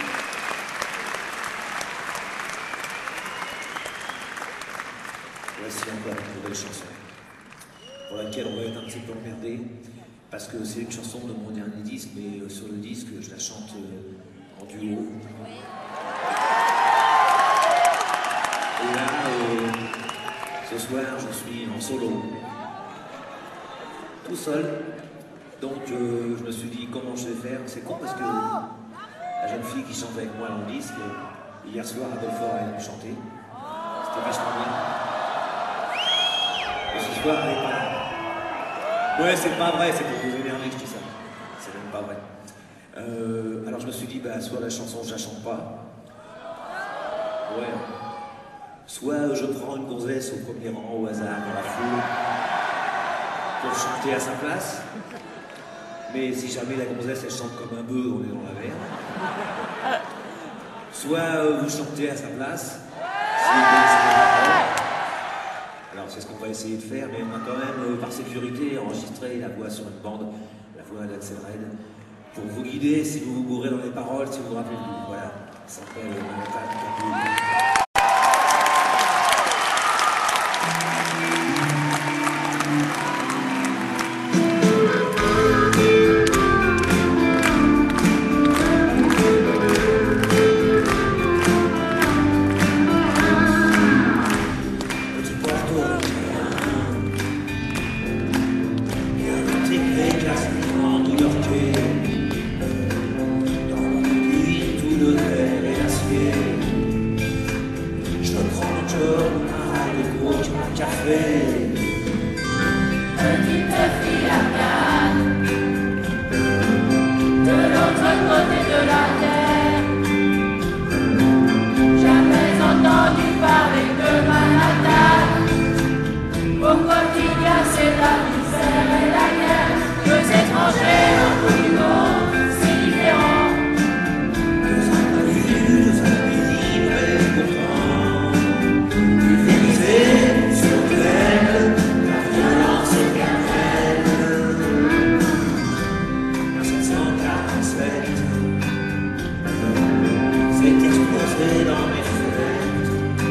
Voici encore une nouvelle chanson pour laquelle on va être un petit peu emmerdé parce que c'est une chanson de mon dernier disque, mais sur le disque je la chante en duo. Et là, ce soir, je suis en solo, tout seul. Donc je me suis dit comment je vais faire. C'est con parce que la jeune fille qui chante avec moi dans le disque, hier soir à Belfort, elle a chanté. C'était vachement bien. Et ce soir, elle est pas là. Ouais, c'est pas vrai, c'est pour vous énerver que je dis ça. C'est même pas vrai. Alors je me suis dit, bah, soit la chanson, je la chante pas. Ouais. Soit je prends une gonzesse au premier rang, au hasard, dans la foule, pour chanter à sa place. Mais si jamais la gonzesse, elle chante comme un bœuf, on est dans la merde. Soit vous chantez à sa place, si vous connaissez les paroles. Alors c'est ce qu'on va essayer de faire, mais on a quand même, par sécurité, enregistré la voix sur une bande, la voix d'Axel Red, pour vous guider si vous vous bourrez dans les paroles, si vous vous rappelez plus. Voilà, ça s'appelle Manhattan. de verre et d'acier. Je me prends encore un rail de coke, un café. Petite fille afghane, de l'autre côté de la terre, jamais entendu parler de Manhattan. Au quotidien, c'est la misère et la guerre. Deux étrangers au bout du monde, si différents. Deux inconnus, mais pourtant pulvérisés sur terre, la violence éternelle. En 747, c'est explosé dans mes fenêtres.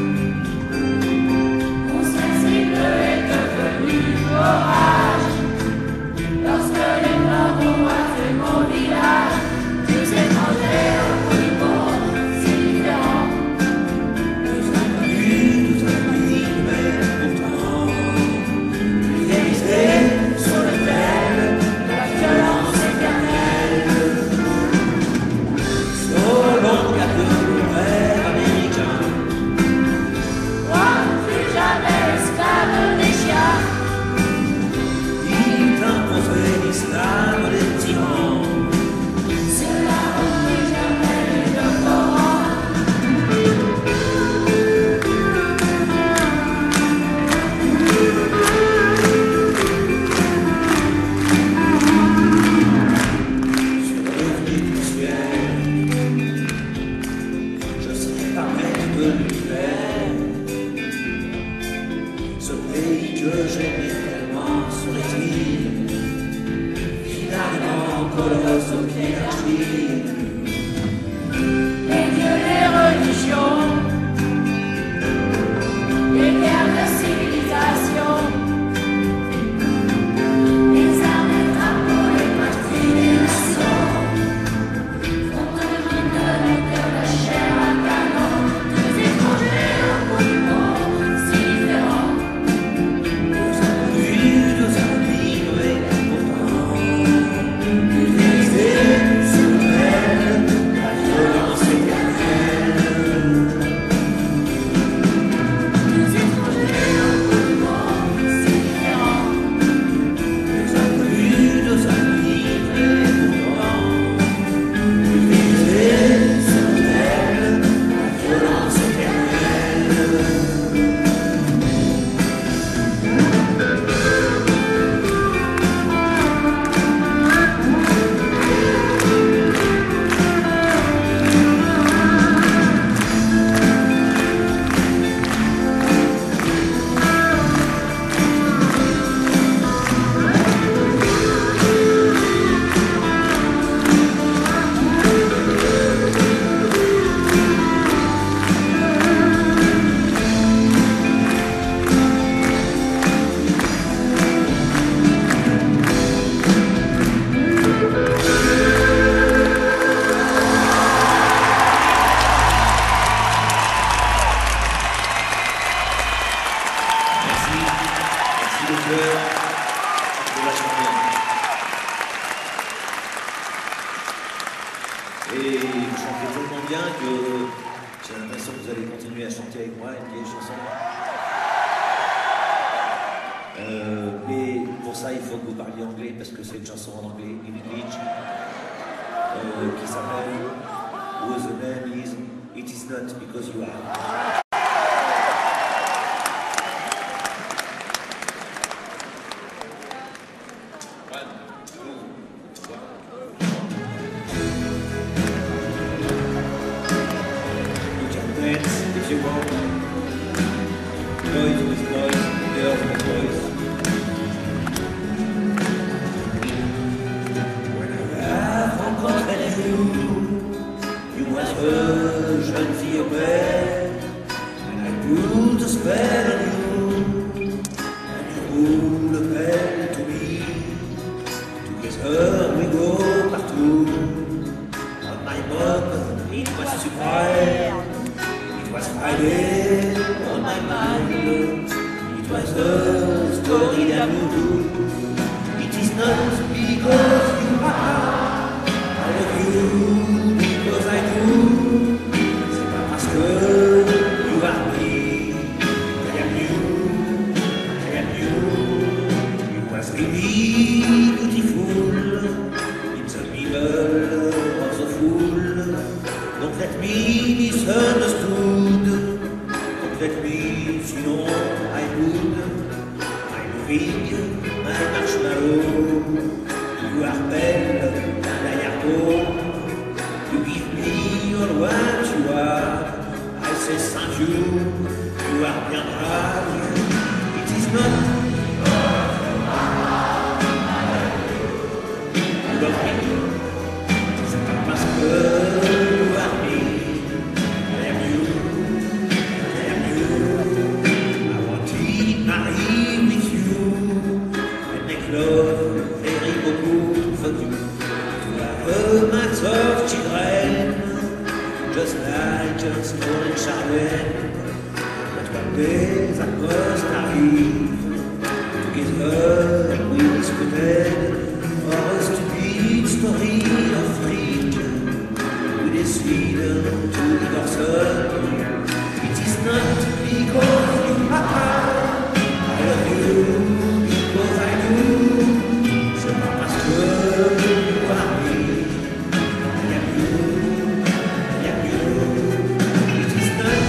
Mon sensible est devenu orage lorsque les morts ont rasé mon village. Deux étrangers au bout du monde, si différents. Deux inconnus, mais pourtant pulvérisés sur le terre, la violence éternelle. Selon quelques rêves américains, Moi, plus jamais esclave des chiens. il imposait l'islam des tyrans. Cela oublie jamais le Coran. Sur le venu du ciel, je serai pas maître de l'univers. Ce pays que j'aimais tellement serait-il finalement colosse au pied d'argile? Les dieux, les religions, les guerres de civilisation, les armes, les drapeaux, les patries, les nations, font de la chair à canon. Deux étrangers au bout du monde, si différents. Deux inconnus, mais pourtant pulvérisés sur le terre, la violence éternelle. Deux étrangers au bout du monde, si différents. Deux inconnus, mais pourtant pulvérisés sur le terre, la violence éternelle. Merci le cœur de la chanson. Et vous chantez tellement bien que j'ai l'impression que vous allez continuer à chanter avec moi une vieille chanson. Mais pour ça, il faut que vous parliez anglais parce que c'est une chanson en anglais, in English, qui s'appelle Whose the name is It Is Not Because You Are. You can dance if you want. Boys with boys, girls with boys. When I rencontré you was a jeune fille belle, and I put a spell on you, and you ruled a bell to me. Together we go partout. On my mug, it was surprise. It was Friday on my mind. It was a story d'amour. It is not because you are. I love you because I do. Let me misunderstood, let me, sinon I would. I'm moving my marshmallow. You are belle, derrière. You give me all what you are. I say thank you, you are bien brave. It is not. You love me. C'est pas parce que you are me. I am you. I am you. I want to marry with you and make love very beaucoup for you. To have a mass of children, just like a small and Charlène. But one day that must arrive. Together we disputed for a stupid story of freak. We decided to divorce her. It is not because you are. I love you because I do. C'est pas parce que you are me. I am you. I am you. It is not.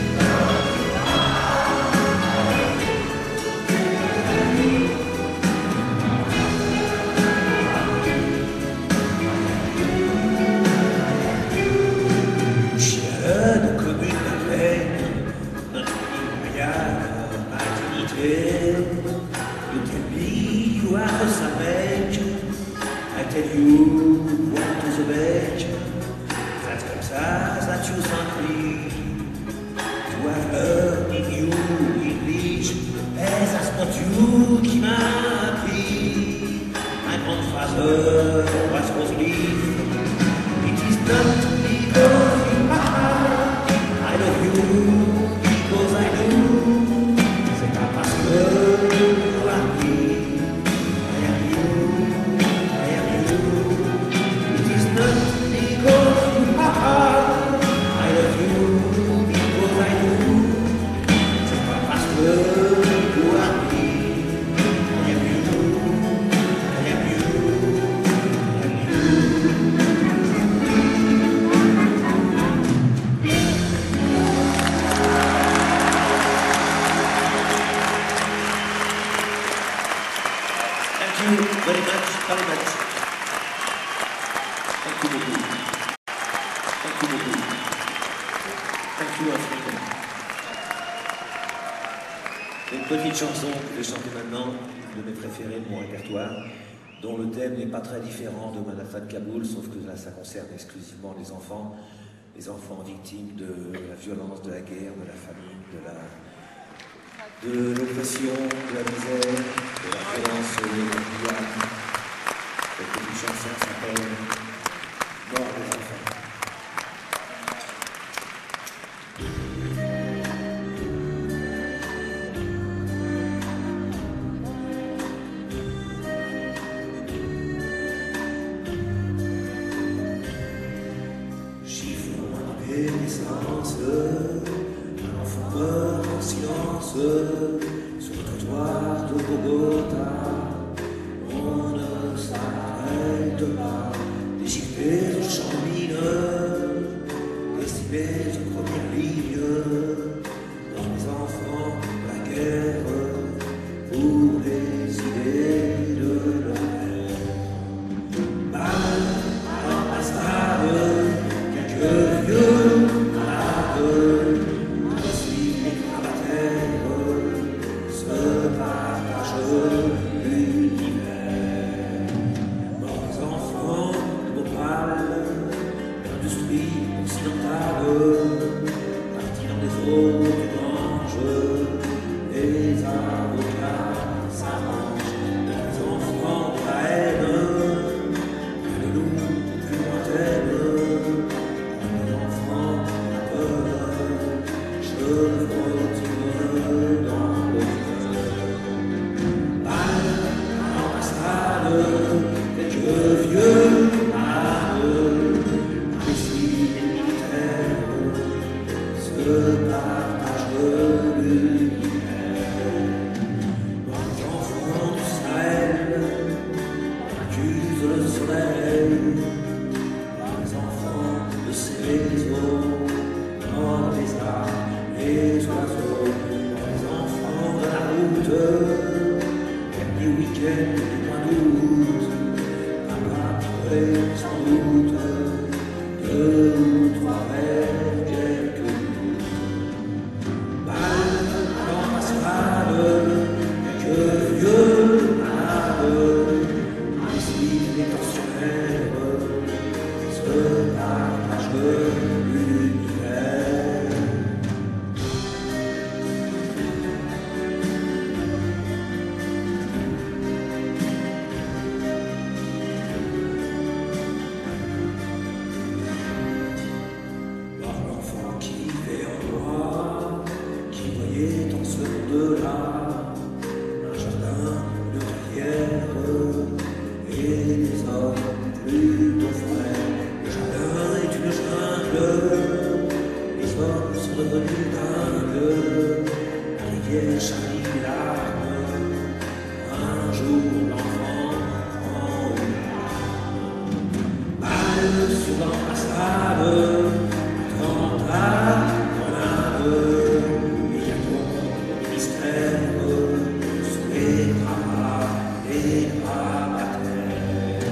Jeune comme une reine, notre immobilière, ma dignité. You tell me you are a savage. I tell you what to the bed. C'est comme ça that you sent me. To have heard in you English, et that's not you qui m'a appris. My grandfather was Roselyne. It is not because you are. I love you because I do. C'est pas parce que you are me. I am you. I am you. It is not because you are. I love you because I do. C'est pas parce que you are me. I am you. I am you. I am you. Thank you very much, very much. Thank you beaucoup. Thank you beaucoup. Thank you, Africa. Une petite chanson que je vais chanter maintenant, une de mes préférées de mon répertoire, dont le thème n'est pas très différent de Manafat Kaboul, sauf que là, ça concerne exclusivement les enfants victimes de la violence, de la guerre, de la famine, de l'oppression, de la misère, de la violence mondiale. Cette petite chanson s'appelle Mort des enfants. Chiffon à naissance, un enfant meurt en silence sur le trottoir de Bogota. On ne s'arrête pas, déchiquetés au champ mineur, destinés aux premières lignes, dans les enfants de la guerre, pour les idées de leur mère. Mal en bastard, quelques vieux malades, aussi à la terre, se partagent l'univers. Morts les enfants de Bhopal, l'industrie occidentale, partis dans les eaux du Gange, les avocats s'arrangent. Les enfants de la haine, les loups plus lointaines, les enfants de la peur, chevrotines dans le cœur. Mal en massade, quelques vieux malades, ici les militaires se partagent l'univers. Dans les enfants du Sahel, on accuse le soleil. Dans les enfants de ces réseaux, devenus dingues. Riait Charlie les larmes. Un jour l'enfant prend une balle sur l'ambassade. Quand à Grenade, il y a donc des mystères sous les draps par terre.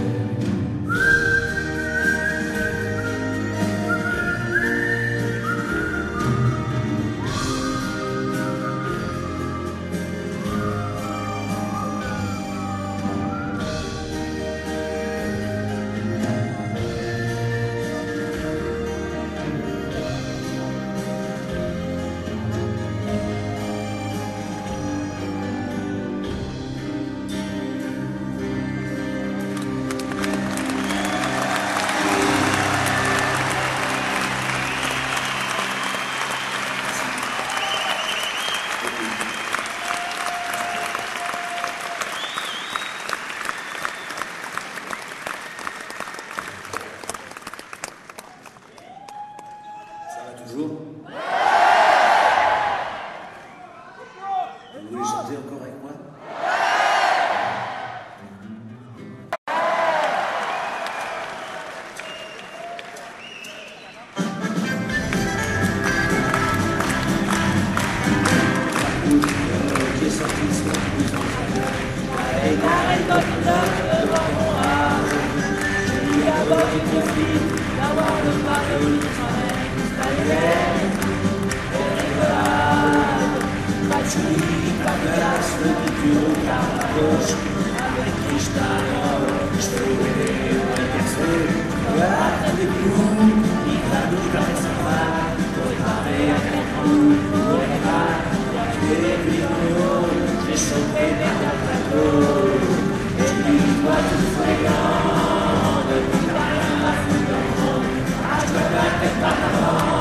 Ça va toujours? Vous voulez chanter encore avec moi? Qui est sorti ce matin? Pareil comme neuf devant moi. Je lui aborde une profite d'avoir le pardon de travail. Et rigolade, pas de chouille, pas de glace, le piqûre au quart de la poche. Avec qui je t'adore, je peux oublier ou le percer. Regarde avec nous, il va nous faire sympa. Pour réparer à contre-coup, pour les bras. Tu es plus en haut, j'ai chopé vers le plateau. Et je lui vois tout fréquent, depuis que t'as rien à foutre dans le monde. Ah, je dois pas être par l'avant.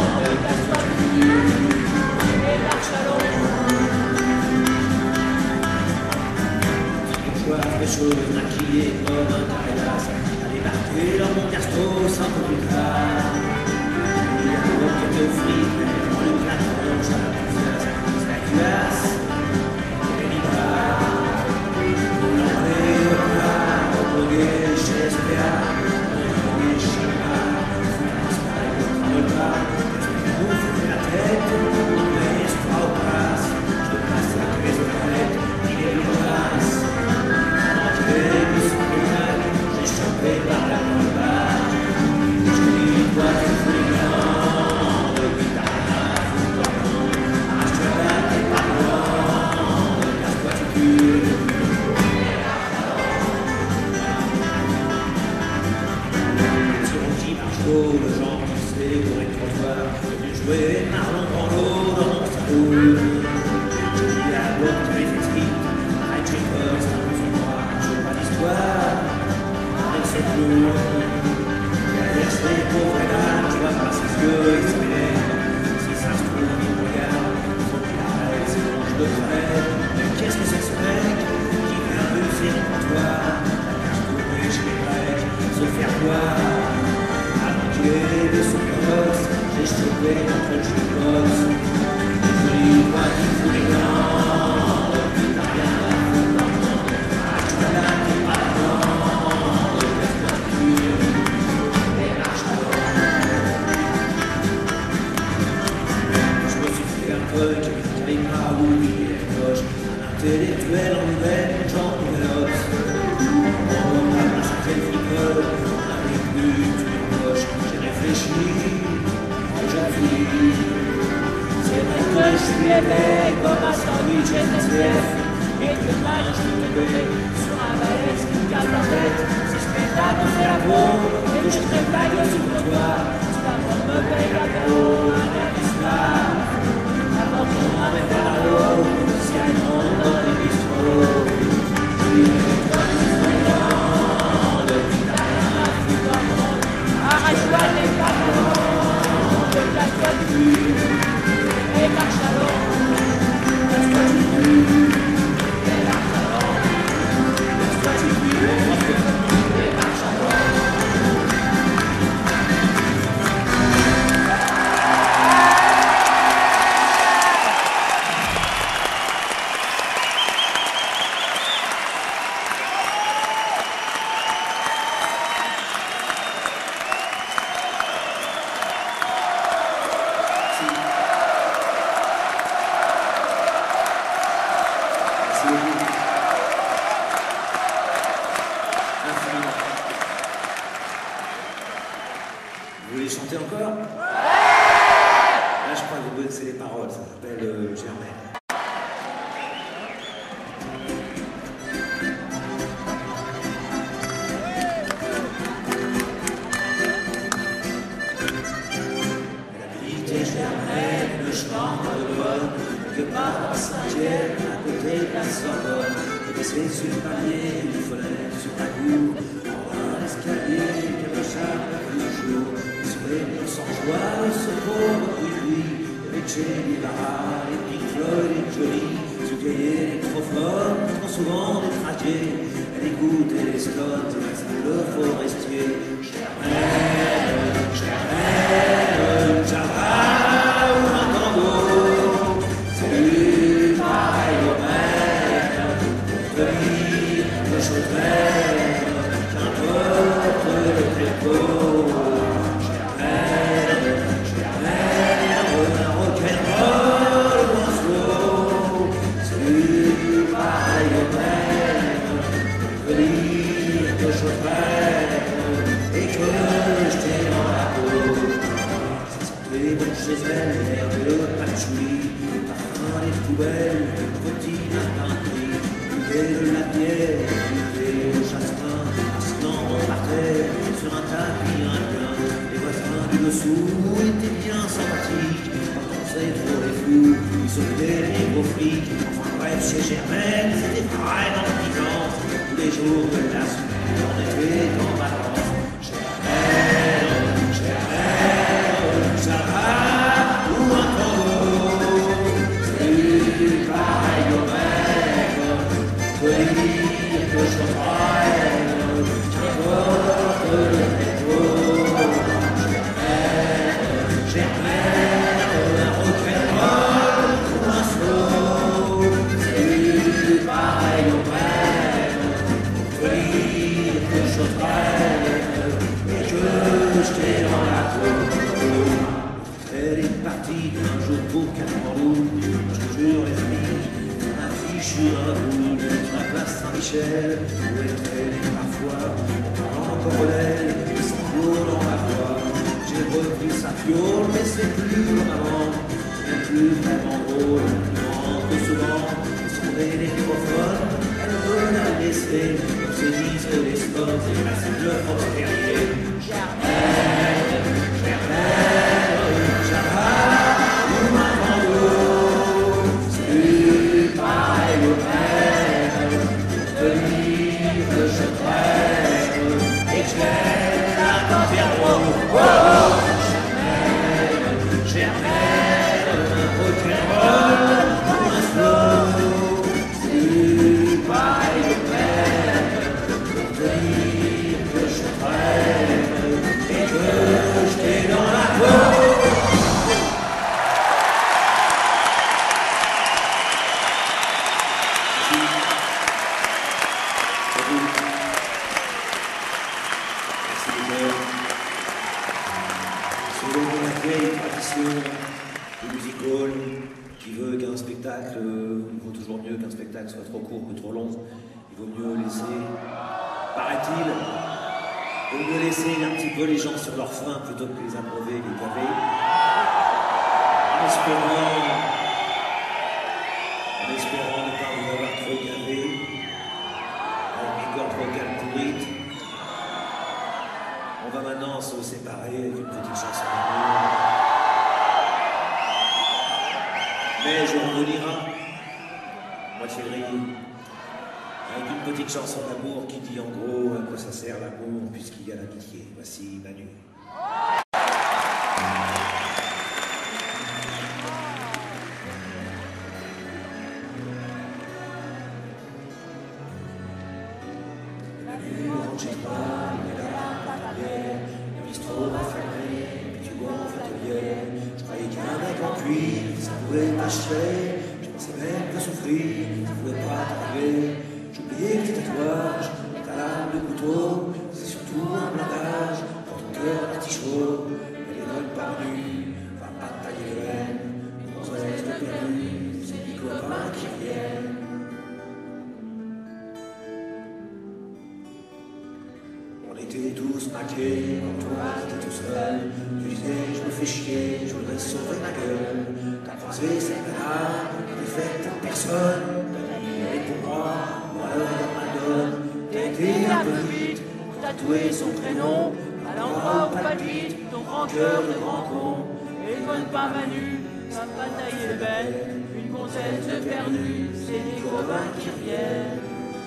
Chauve, maquillée comme un carrélas, a débarqué dans mon castos un peu plus tard. Il y a un homme qui était au fric, mais dans le platon, ça va pas faire, ça coûte la cuirasse. Et l'hiver, on l'enlève au plat, au drogué chez SPA, on est drogué chez moi, on se pareil au train de pas, on se fait la tête, on met l'espoir au passe, je te passe la clé aux toilettes, il est l'audace. J'ai chopé par la campagne. Je lui dois tout fouillant. Depuis ta main, dans le monde. Ah, je te batte et pas loin. Casse-toi tu cul. Sur un petit marcheau, le genre qui sait pour les trottoirs. Venu jouer Marlon Brando dans mon salon. Je dis à l'autre qui les étripe. High Trippers, c'est un peu son droit. Avec ses flots, derrière ses pauvres dames, je vois par ses yeux, il se m'élève. Si ça se trouve, il me regarde, il faut qu'il arrête, c'est bon, je le ferai. Mais qu'est-ce que c'est ce mec qui vient abuser du comptoir, la carte tournée chez les Grecs, se faire voir. Avant qu'il ait de son gosse, j'ai chopé contre le jukebox. Je lui vois qu'il fout les gants, depuis t'as rien à foutre dans le monde. Ah, je te la j'avais pas oublié les cloches, un intellectuel en nouvelle, Jean Nouvelops. On a massacré le fricole, on avait plus une poche. J'ai réfléchi, jeune fille. C'est vrai que je suis aimé comme un sandwich SNCF. Et que demain je suis tombé sur un balèze qui me casse la tête. Si je fais ta c'est la peau, et que je crève la gueule sur le toit. Si la porte me paye la cadeau, un air d'esclave. Avant qu'on m'amène vers l'eau, si elle monte dans les bistrots. Je lui fais toi tout fréquent, depuis ta rien à foutre dans le monde. Arrache-toi les pantalons, de casse-toi du cul, et marche à l'eau. Casse-toi du cul, et marche à l'eau. Casse-toi du cul, et marche à l'eau. tes germaines, le chemin de bonne, quelque part à Saint-Étienne, à côté de la Sorbonne, baissé sur le palier, une fenêtre sur la cour, en un escalier, quelque chaque le jour, sur les murs sans joie, ce pauvre oui, avec Jenny Barra, les Pink Floyd, les Johnny, ce vieil électrophone, trop souvent des trajets, elle écoute les Scott, le forestier, Germaine, Java ou un tango, c'est pareil au maître, pour te dire que je t'aime, qu'importe le tempo, Germaine, un rock'n'roll ou un slow, c'est pareil au maître, pour te dire que je t'aime, et que je t'ai dans la peau. Ça sentait bon chez elle, l'herbe et le patchouli, parfum des poubelles, petit matin gris, buvait de la bière, buvait au jasmin, assis par terre, sur un tapis indien. Les voisins du dessous étaient bien sympathiques, quand on sait trop les fous, ils s'occupaient des gros flics. Enfin bref, chez Germaine, c'était vraiment piquant, tous les jours de la semaine, on était en vacances. Ça va ou un tango, c'est pareil au mec, te dire que je t'aime, qu'importe le tempo, Germaine, un rock'n'roll ou un slow, c'est pareil au mec, te dire que je t'aime, et que je t'ai dans la peau. Elle est partie un jour pour Katmandou, je te jure les amis, on affiche sur un bout de la place Saint-Michel, où elle traînait parfois, on parle encore d'elle, et sans jour dans la voix. J'ai repris sa fiole, mais c'est plus comme avant, même plus vraiment drôle, non, que souvent, et son électrophone, elle veut la laisser, comme ses disques les spots, et la scène le force derrière. Soit trop court que trop long, il vaut mieux laisser, paraît-il, il vaut mieux laisser un petit peu les gens sur leur faim plutôt que les abreuver, les gaver. En espérant ne pas vous avoir trop gavé, avec mes cordes vocales pourrites, on va maintenant se séparer avec une petite chanson d'amour. Mais je reviendrai. Moitié gris, avec une petite chanson d'amour qui dit en gros à quoi ça sert l'amour puisqu'il y a l'amitié. Voici Manu. Manu, ne rangez pas, il est là, par l'arrière, le bistrot va fermer, puis tu gonfles ta bière. Je croyais qu'un mec en cuivre, ça pouvait m'acheter. C'est même que souffrir, ça ne pouvait pas t'arriver. J'oubliais que tes tatouages, ta lame de couteau, c'est surtout un blindage pour ton cœur d'artichaut. Et les notes parvenues, va pas te tailler les veines, nos reste perdus, c'est des copains qui reviennent. On était tous maqués, quand toi t'étais tout seul. Tu disais, je me fais chier, je voudrais sauver ma gueule. T'as croisé cette banane, faite à personne, et pour moi, alors Madone, t'as été un peu vite pour tatouer son prénom, à l'endroit où palpite ton grand cœur de grand con, et le bon pas Manu, va pas tailler le bel, une gonzesse de perdu, c'est les copains qui reviennent.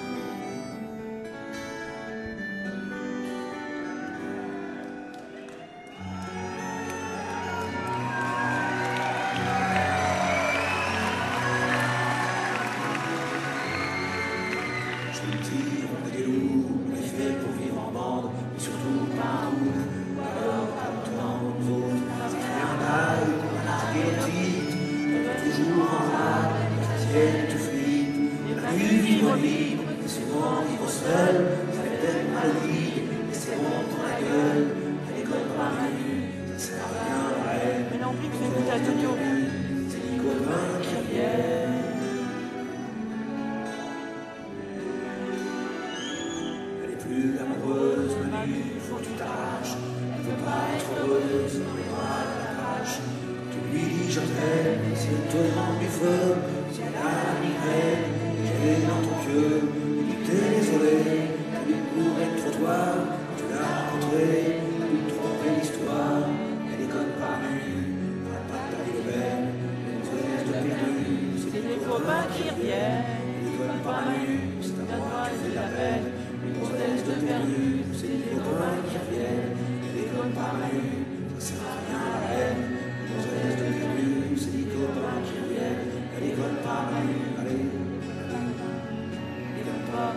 On est des loups, on est fait pour vivre en bande, mais surtout par amour. Alors, comme toi, nous autres, ça fait un bail, on a largué la petite, on va toujours en rade, la tienne te flippe, la nuit vivre libre, et souvent vivre seul, ça fait peut-être mal au vide, mais c'est bon pour la gueule, à l'école par la nuit, ça sert à rien, ouais. Mais non plus que c'est une tasse de bio. C'est les copains qui reviennent. Plus amoureuse, Manu, faut que tu t'arraches. Elle veut pas être heureuse dans les bras de la vache. Tu lui dis je t'aime, si elle te demande du feu, si elle a la migraine, et qu'elle est dans ton pieu, et que t'es désolé, t'as dû courir le trottoir, quand tu l'as rencontrée, t'as dû te tromper l'histoire. Elle déconne pas nuit, elle va pas tailler le bel, elle te laisse de perdu. C'est les copains qui reviennent. Elle déconne pas Manu, c'est à moi qui fais la peine. Une prothèse de perdu, c'est les copains qui reviennent. Elle déconne pas Manu, ça sert à rien la haine. Une prothèse de perdu, c'est les copains qui reviennent. Elle déconne pas Manu, allez. Elle déconne pas.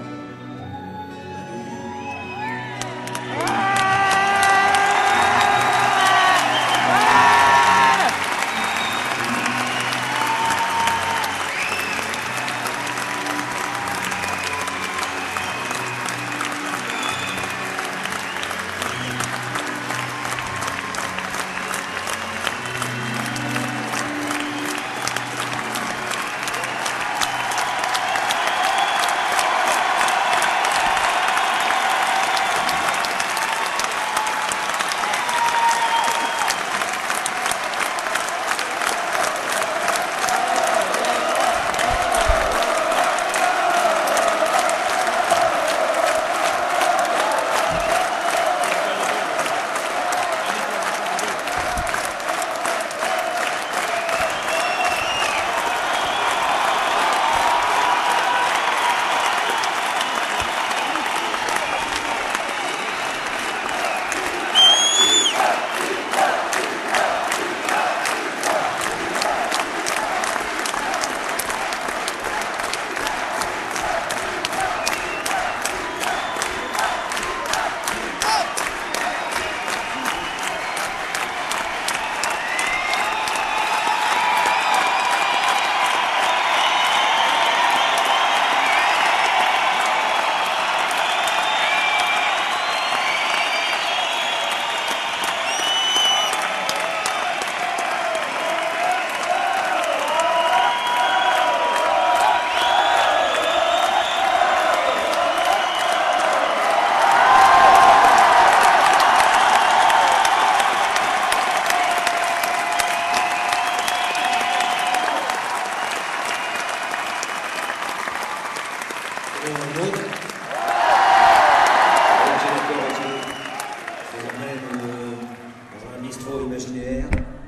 Imaginaire,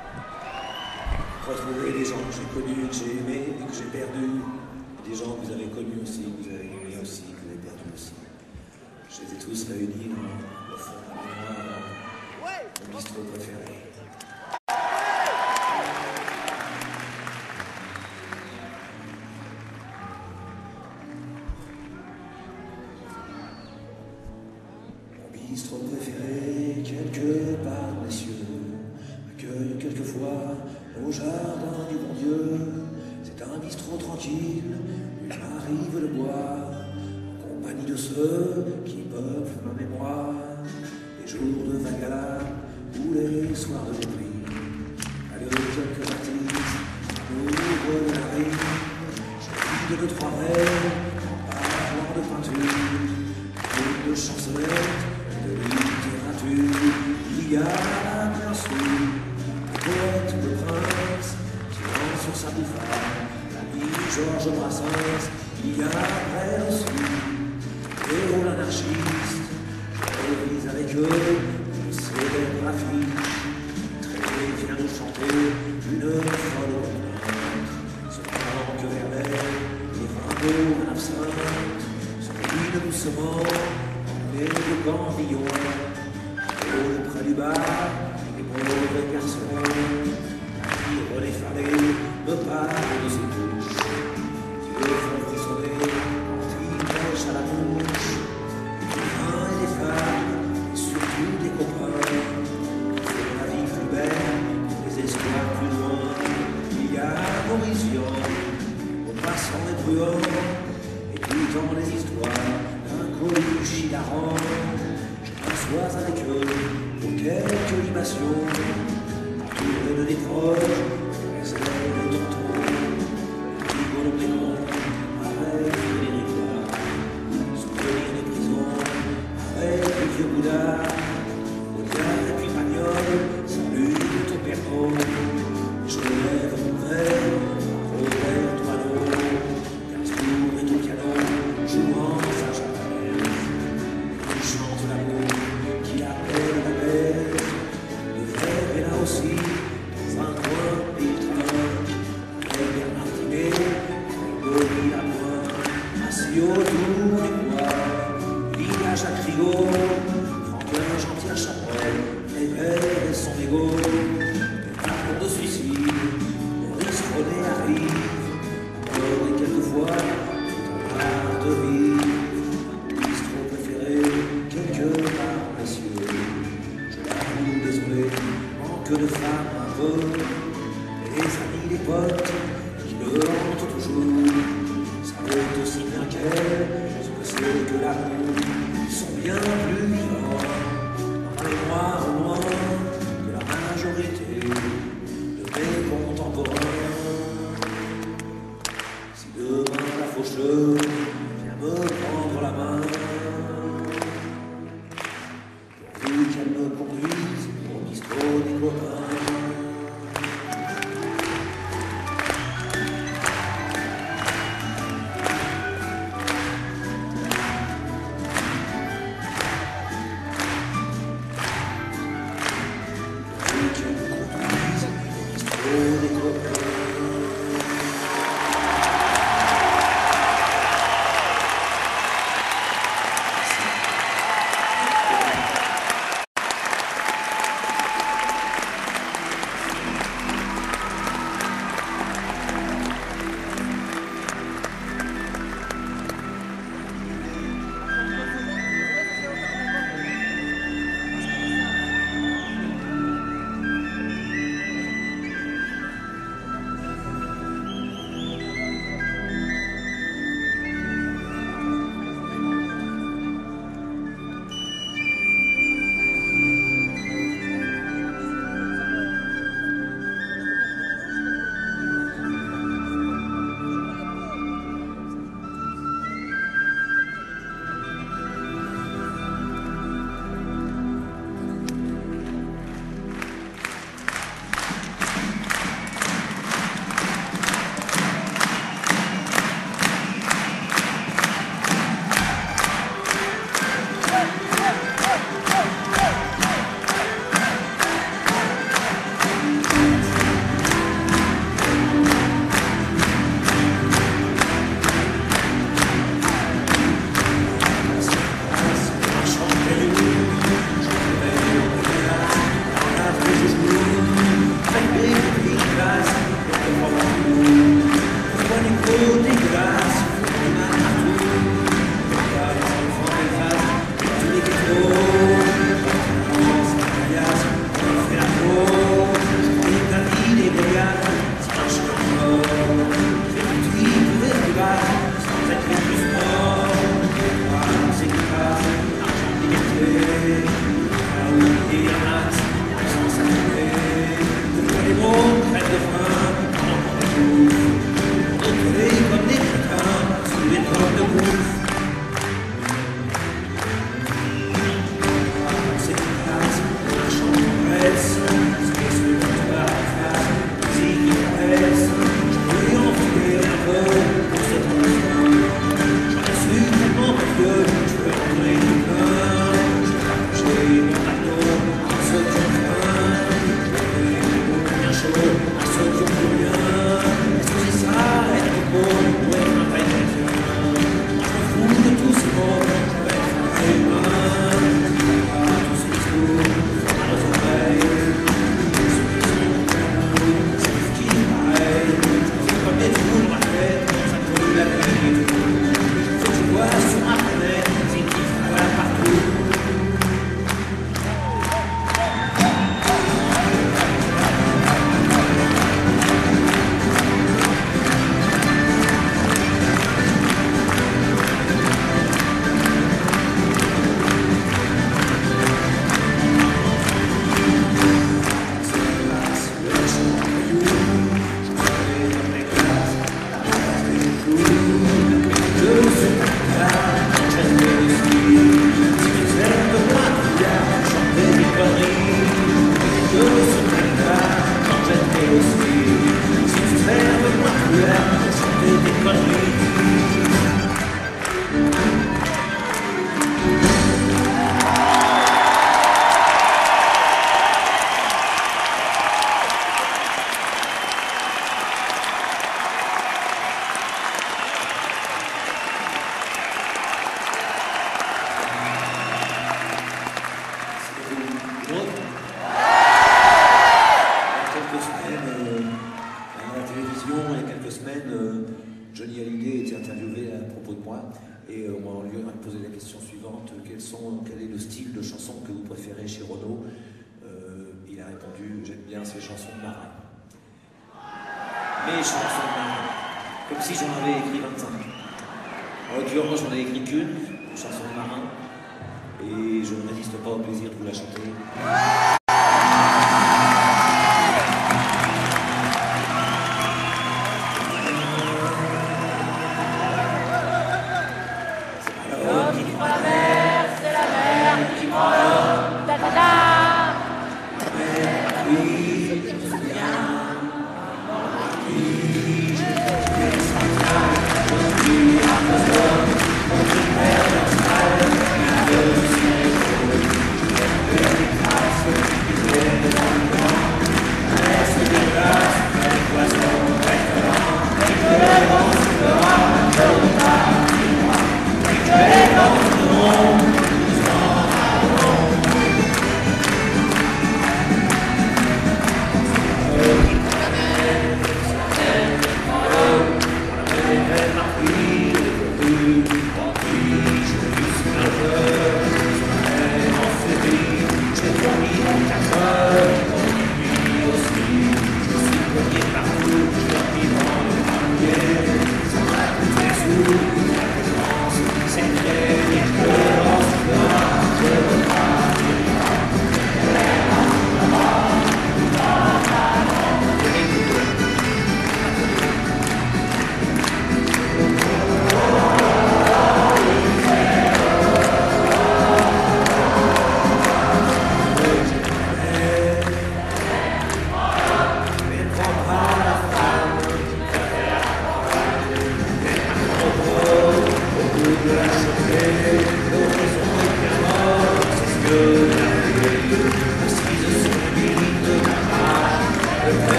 retrouver des gens que j'ai connus, que j'ai aimés et que j'ai perdus, des gens que vous avez connus aussi, que vous avez aimés aussi, que vous avez perdus aussi. Je les ai tous réunis au fond de ma mémoire, mon bistrot préféré. Mon bistrot préféré, quelque part dans les cieux, accueille quelquefois au jardin du bon Dieu. C'est un bistrot tranquille, il m'arrive de boire, en compagnie de ceux qui peuplent ma mémoire. Les jours de Vagala ou les soirs de mépris, avec quelques artistes, ouvre de la rime. Je lis de trois rêves, en parlant de peinture, de chansonnettes, de littérature. Il y a bien sûr un poète de prince qui rentre sur sa bouffarde, l'ami Georges Brassens. Il y a après aussi des rôles anarchistes. Je lis avec eux une célèbre affiche, très bien nous chanter. chanter une folle complainte. Cependant que Verlaine, les ringots en absinthe, s'enlignent doucement en quelques gambillons. Et près du bar, les mauvais garçons, qui redéfalés me parlent de ses bouches, qui le font frissonner quand ils pêchent à la mouche. Des vins et des femmes, et surtout des copains, qui font la vie plus belle, les espoirs plus loin. Il y a un horizon, au passant des bruants, écoutant les histoires d'un Coluche hilarant. Sois avec eux pour quelques libations, tourne des proches, réserve de trop, rigole des cons, avec les rivoirs, soutenir les prisons, avec les vieux boudards, au diable et puis bagnole, salut ton perdreau, je lève mon verre, Robert Toileau, Gainsbourg et ton canon, jouant sa chapelle, il chante l'amour. Qui appelle la baisse, le verre est là aussi, dans un coin il travaille, avec Bernard Tinet, Grégory Lapointe, assis autour du bois, il y a Jacques Rigaud, Franquin, Jean-Pierre Chabrol, révèle son égo, le parcours de suicide, Maurice René arrive, encore et quelquefois, tout en art de vivre, bistrot préféré, quelque part. Je l'avoue, désolé, manque de femmes un peu, et les amis, les potes, qui le hantent toujours, savent aussi bien qu'elle, ce que c'est que l'amour, ils sont bien plus vivants, dans le noir au noir, que la majorité de mes contemporains. Si demain la faucheuse vient me prendre la main, qu'elle me conduise au bistrot des copains. Qu'elle me conduise au bistrot des copains. chaud, un seul jour plus bien. Est-ce que c'est ça, être beau, ou être un vrai chrétien? Moi je me fous de tous ces mots, je vais être un vrai humain. Tous ces discours, font mal aux oreilles. Ceux qui sont comme nous, c'est ce qui est pareil. Je fais comme des trous dans ma tête, ça brûle la nuit. Ce que je vois sur ma fenêtre, c'est qu'il faut partout. Johnny Hallyday était interviewé à propos de moi et on lui a posé la question suivante, quel est le style de chanson que vous préférez chez Renaud? Il a répondu, j'aime bien ces chansons de marin. Mes chansons de marin, comme si j'en avais écrit 25. En l'occurrence, j'en ai écrit qu'une, chanson de marin, et je ne résiste pas au plaisir de vous la chanter. Thank you.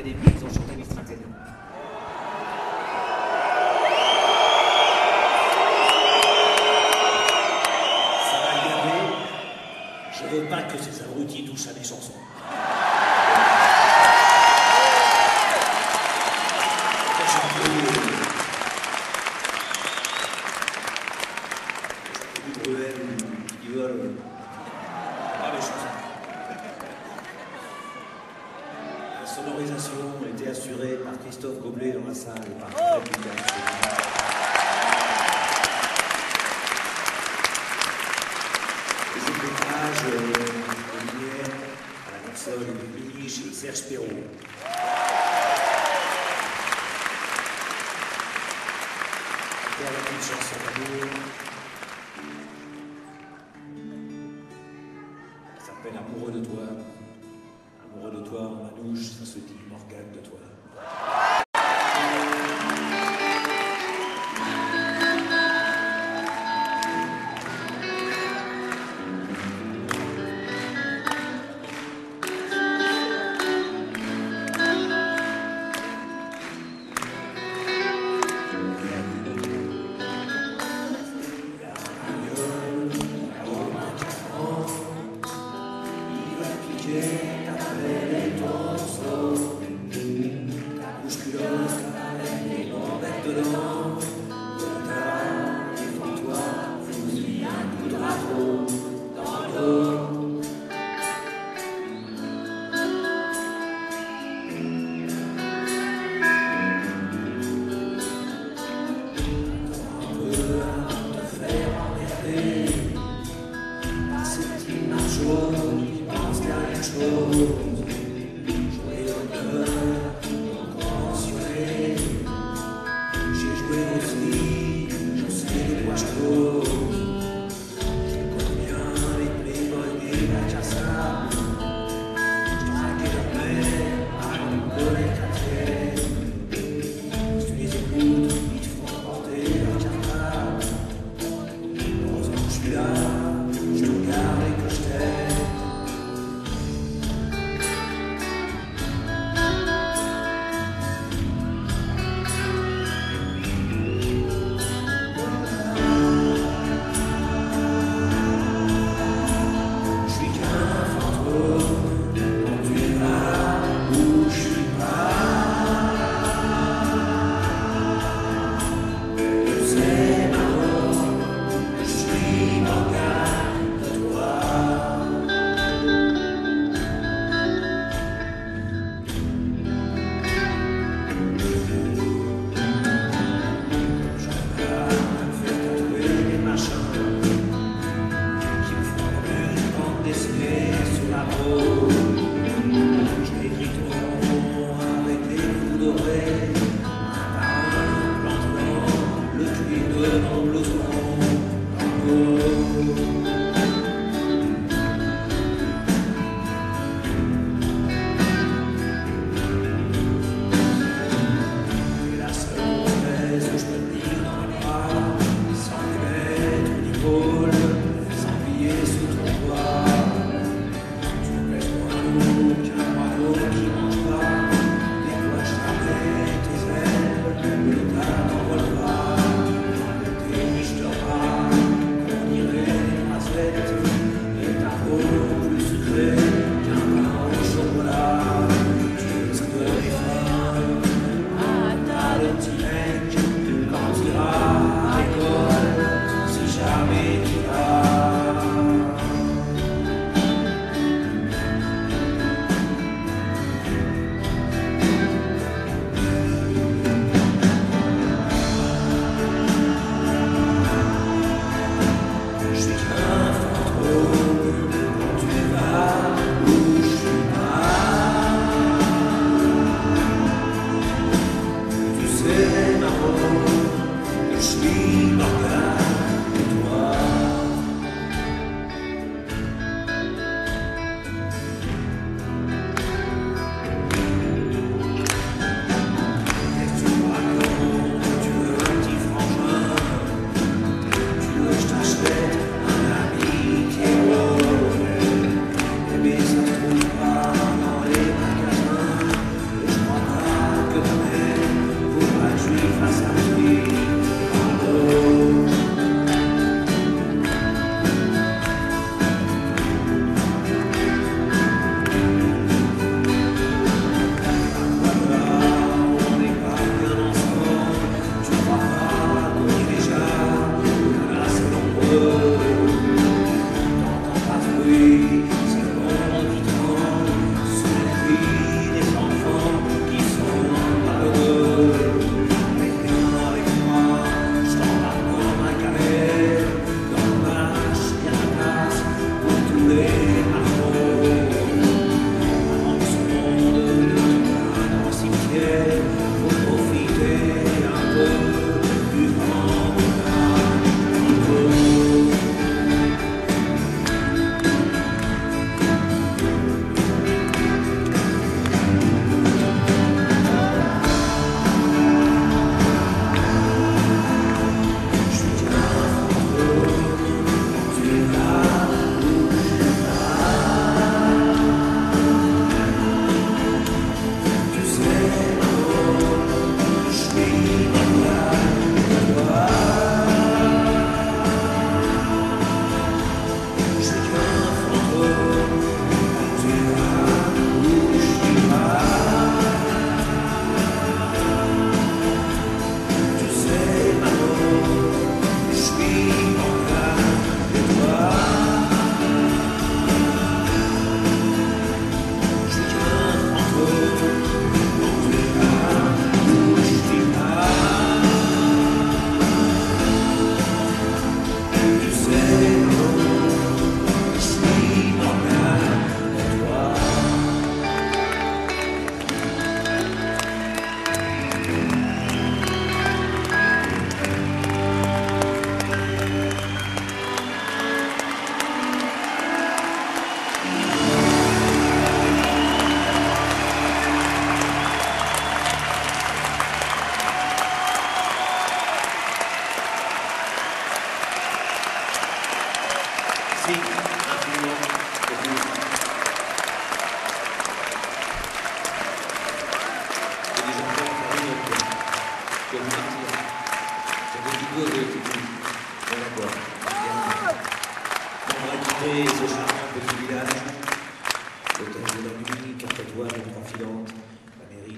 des vies, ils ont chanté Mistral Zeno. Ça va le garder. Je veux pas que ces abrutis touchent à mes chansons. La sonorisation était assurée par Christophe Goblet dans la salle et par Fred Lucas. Les éclairages, les lumières, à la console, Billy chez Serge Perrault. C'était avec une chanson d'amour. Ça s'appelle Amoureux de toi. Amoureux de toi, en manouche, ça se dit Morgane de toi.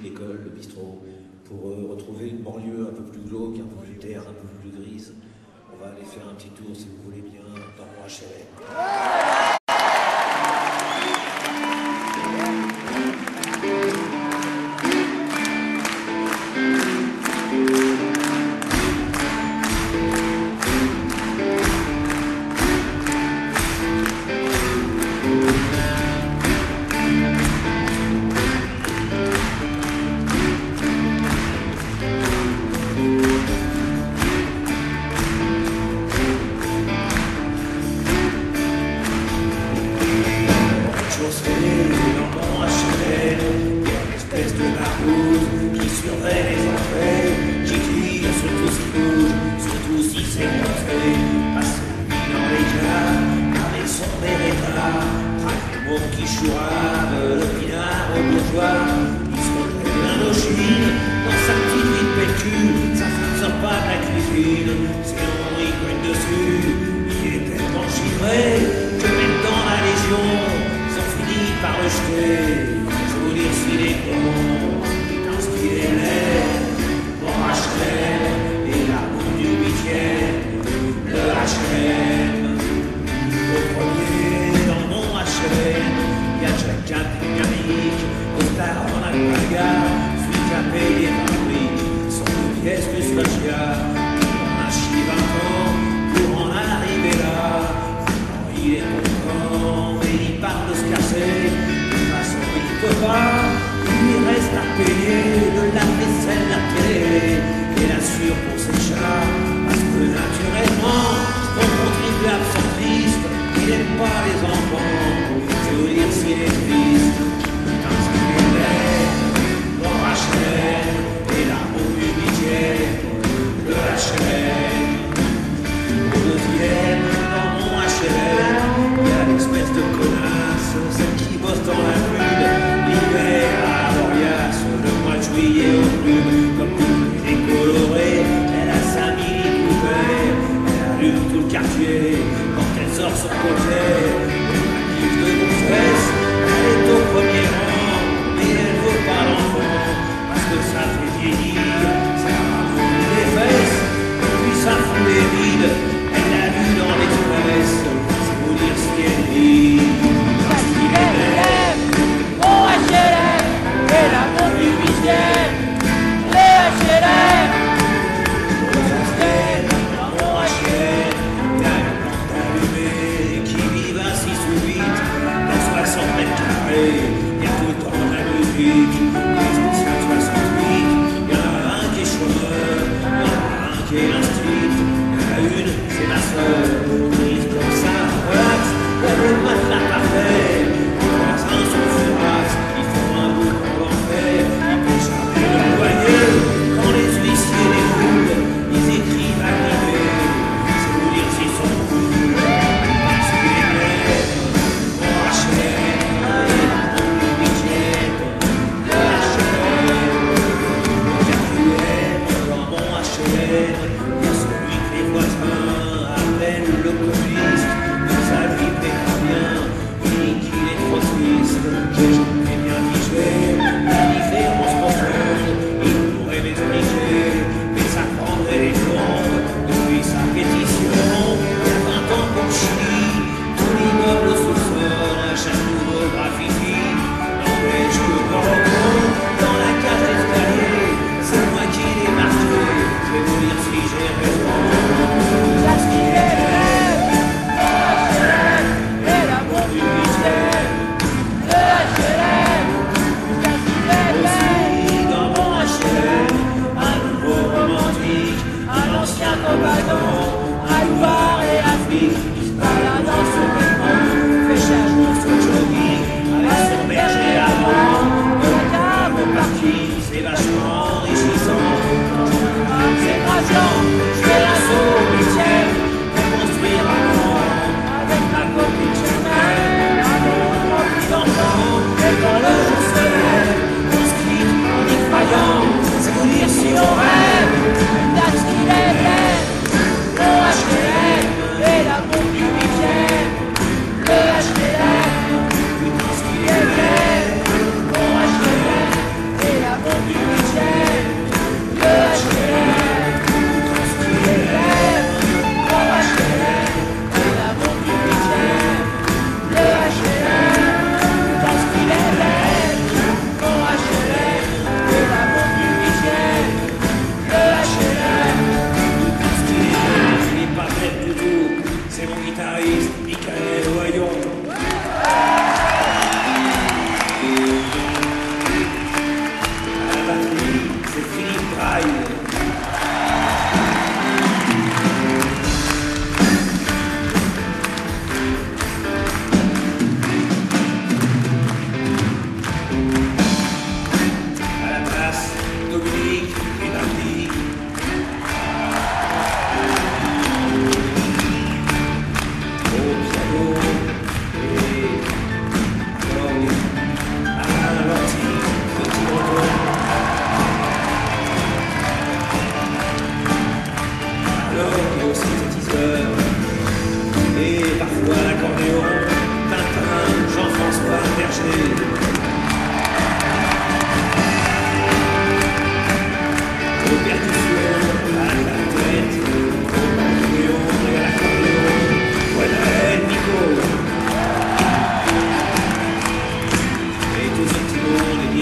l'école, le bistrot, pour retrouver une banlieue un peu plus glauque, un peu plus terre, un peu plus grise. On va aller faire un petit tour, si vous voulez bien, dans mon HLM. Quand elle sort son projet, elle de gonzesse, elle est au premier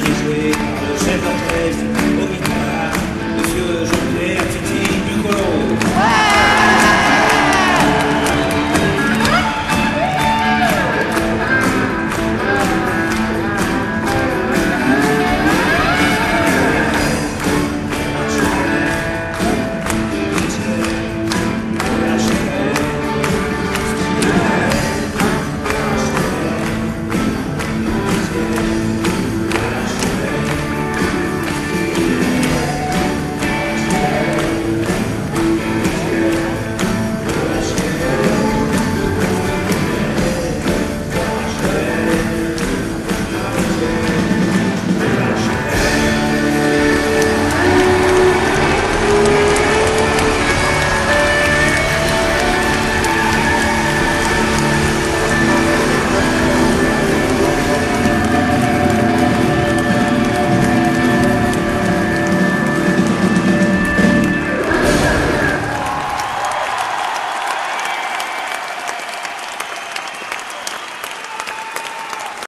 joué par le chef d'orchestre.